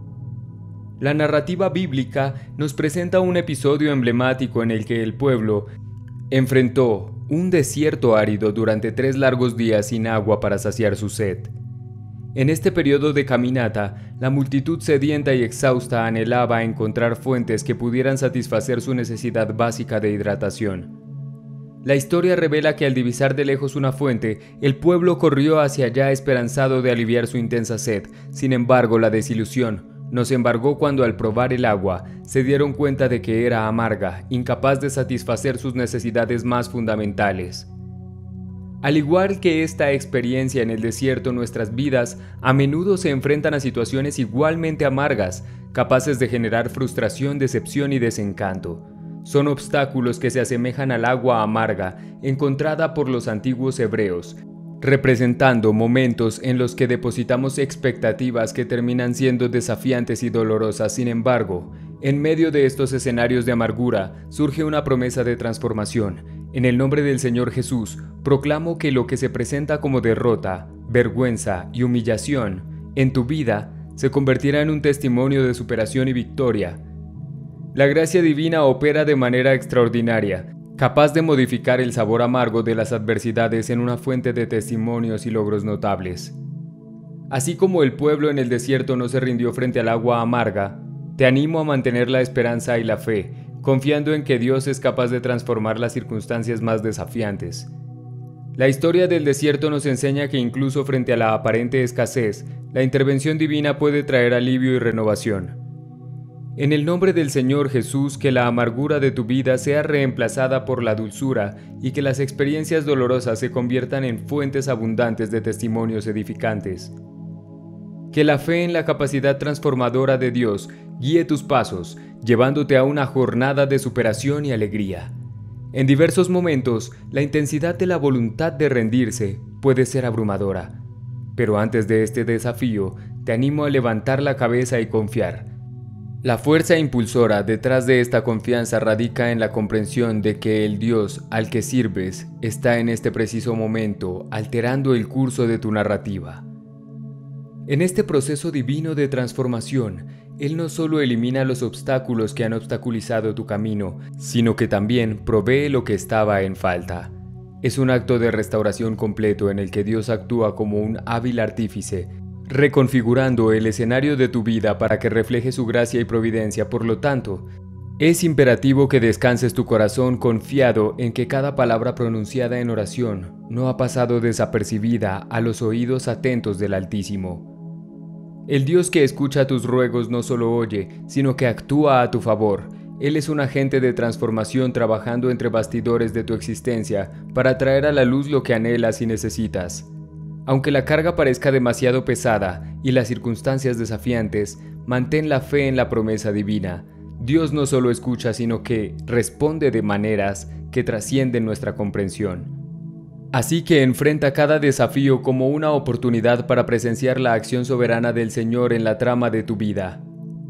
La narrativa bíblica nos presenta un episodio emblemático en el que el pueblo enfrentó un desierto árido durante tres largos días sin agua para saciar su sed. En este periodo de caminata, la multitud sedienta y exhausta anhelaba encontrar fuentes que pudieran satisfacer su necesidad básica de hidratación. La historia revela que al divisar de lejos una fuente, el pueblo corrió hacia allá esperanzado de aliviar su intensa sed. Sin embargo, la desilusión nos embargó cuando al probar el agua, se dieron cuenta de que era amarga, incapaz de satisfacer sus necesidades más fundamentales. Al igual que esta experiencia en el desierto, nuestras vidas a menudo se enfrentan a situaciones igualmente amargas, capaces de generar frustración, decepción y desencanto. Son obstáculos que se asemejan al agua amarga encontrada por los antiguos hebreos, representando momentos en los que depositamos expectativas que terminan siendo desafiantes y dolorosas. Sin embargo, En medio de estos escenarios de amargura surge una promesa de transformación. En el nombre del Señor Jesús, proclamo que lo que se presenta como derrota, vergüenza y humillación en tu vida se convertirá en un testimonio de superación y victoria. La gracia divina opera de manera extraordinaria, capaz de modificar el sabor amargo de las adversidades en una fuente de testimonios y logros notables. Así como el pueblo en el desierto no se rindió frente al agua amarga, te animo a mantener la esperanza y la fe, confiando en que Dios es capaz de transformar las circunstancias más desafiantes. La historia del desierto nos enseña que incluso frente a la aparente escasez, la intervención divina puede traer alivio y renovación. En el nombre del Señor Jesús, que la amargura de tu vida sea reemplazada por la dulzura y que las experiencias dolorosas se conviertan en fuentes abundantes de testimonios edificantes. Que la fe en la capacidad transformadora de Dios guíe tus pasos, llevándote a una jornada de superación y alegría. En diversos momentos, la intensidad de la voluntad de rendirse puede ser abrumadora. Pero antes de este desafío, te animo a levantar la cabeza y confiar. La fuerza impulsora detrás de esta confianza radica en la comprensión de que el Dios al que sirves está en este preciso momento alterando el curso de tu narrativa. En este proceso divino de transformación, Él no solo elimina los obstáculos que han obstaculizado tu camino, sino que también provee lo que estaba en falta. Es un acto de restauración completo en el que Dios actúa como un hábil artífice, reconfigurando el escenario de tu vida para que refleje su gracia y providencia. Por lo tanto, es imperativo que descanses tu corazón confiado en que cada palabra pronunciada en oración no ha pasado desapercibida a los oídos atentos del Altísimo. El Dios que escucha tus ruegos no solo oye, sino que actúa a tu favor. Él es un agente de transformación trabajando entre bastidores de tu existencia para traer a la luz lo que anhelas y necesitas. Aunque la carga parezca demasiado pesada y las circunstancias desafiantes, mantén la fe en la promesa divina. Dios no solo escucha, sino que responde de maneras que trascienden nuestra comprensión. Así que enfrenta cada desafío como una oportunidad para presenciar la acción soberana del Señor en la trama de tu vida.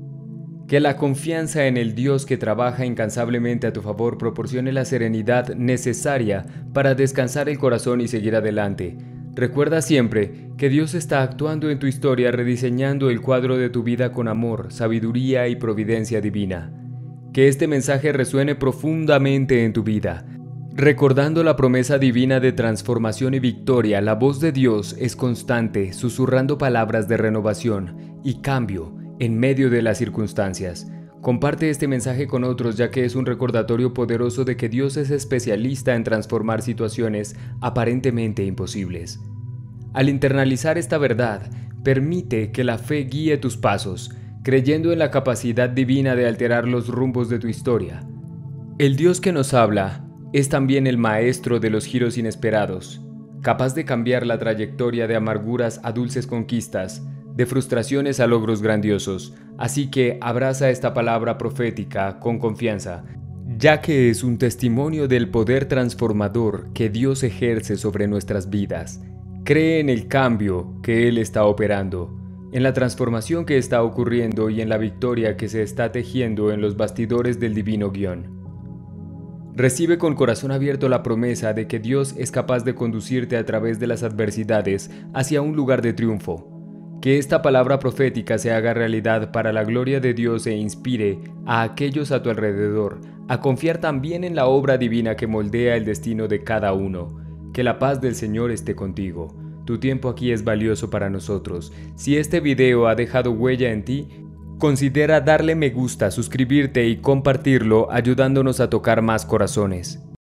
Que la confianza en el Dios que trabaja incansablemente a tu favor proporcione la serenidad necesaria para descansar el corazón y seguir adelante. Recuerda siempre que Dios está actuando en tu historia, rediseñando el cuadro de tu vida con amor, sabiduría y providencia divina. Que este mensaje resuene profundamente en tu vida. Recordando la promesa divina de transformación y victoria, la voz de Dios es constante, susurrando palabras de renovación y cambio en medio de las circunstancias. Comparte este mensaje con otros, ya que es un recordatorio poderoso de que Dios es especialista en transformar situaciones aparentemente imposibles. Al internalizar esta verdad, permite que la fe guíe tus pasos, creyendo en la capacidad divina de alterar los rumbos de tu historia. El Dios que nos habla es también el maestro de los giros inesperados, capaz de cambiar la trayectoria de amarguras a dulces conquistas, de frustraciones a logros grandiosos. Así que abraza esta palabra profética con confianza, ya que es un testimonio del poder transformador que Dios ejerce sobre nuestras vidas. Cree en el cambio que Él está operando, en la transformación que está ocurriendo y en la victoria que se está tejiendo en los bastidores del divino guión. Recibe con corazón abierto la promesa de que Dios es capaz de conducirte a través de las adversidades hacia un lugar de triunfo. Que esta palabra profética se haga realidad para la gloria de Dios e inspire a aquellos a tu alrededor a confiar también en la obra divina que moldea el destino de cada uno. Que la paz del Señor esté contigo. Tu tiempo aquí es valioso para nosotros. Si este video ha dejado huella en ti, considera darle me gusta, suscribirte y compartirlo, ayudándonos a tocar más corazones.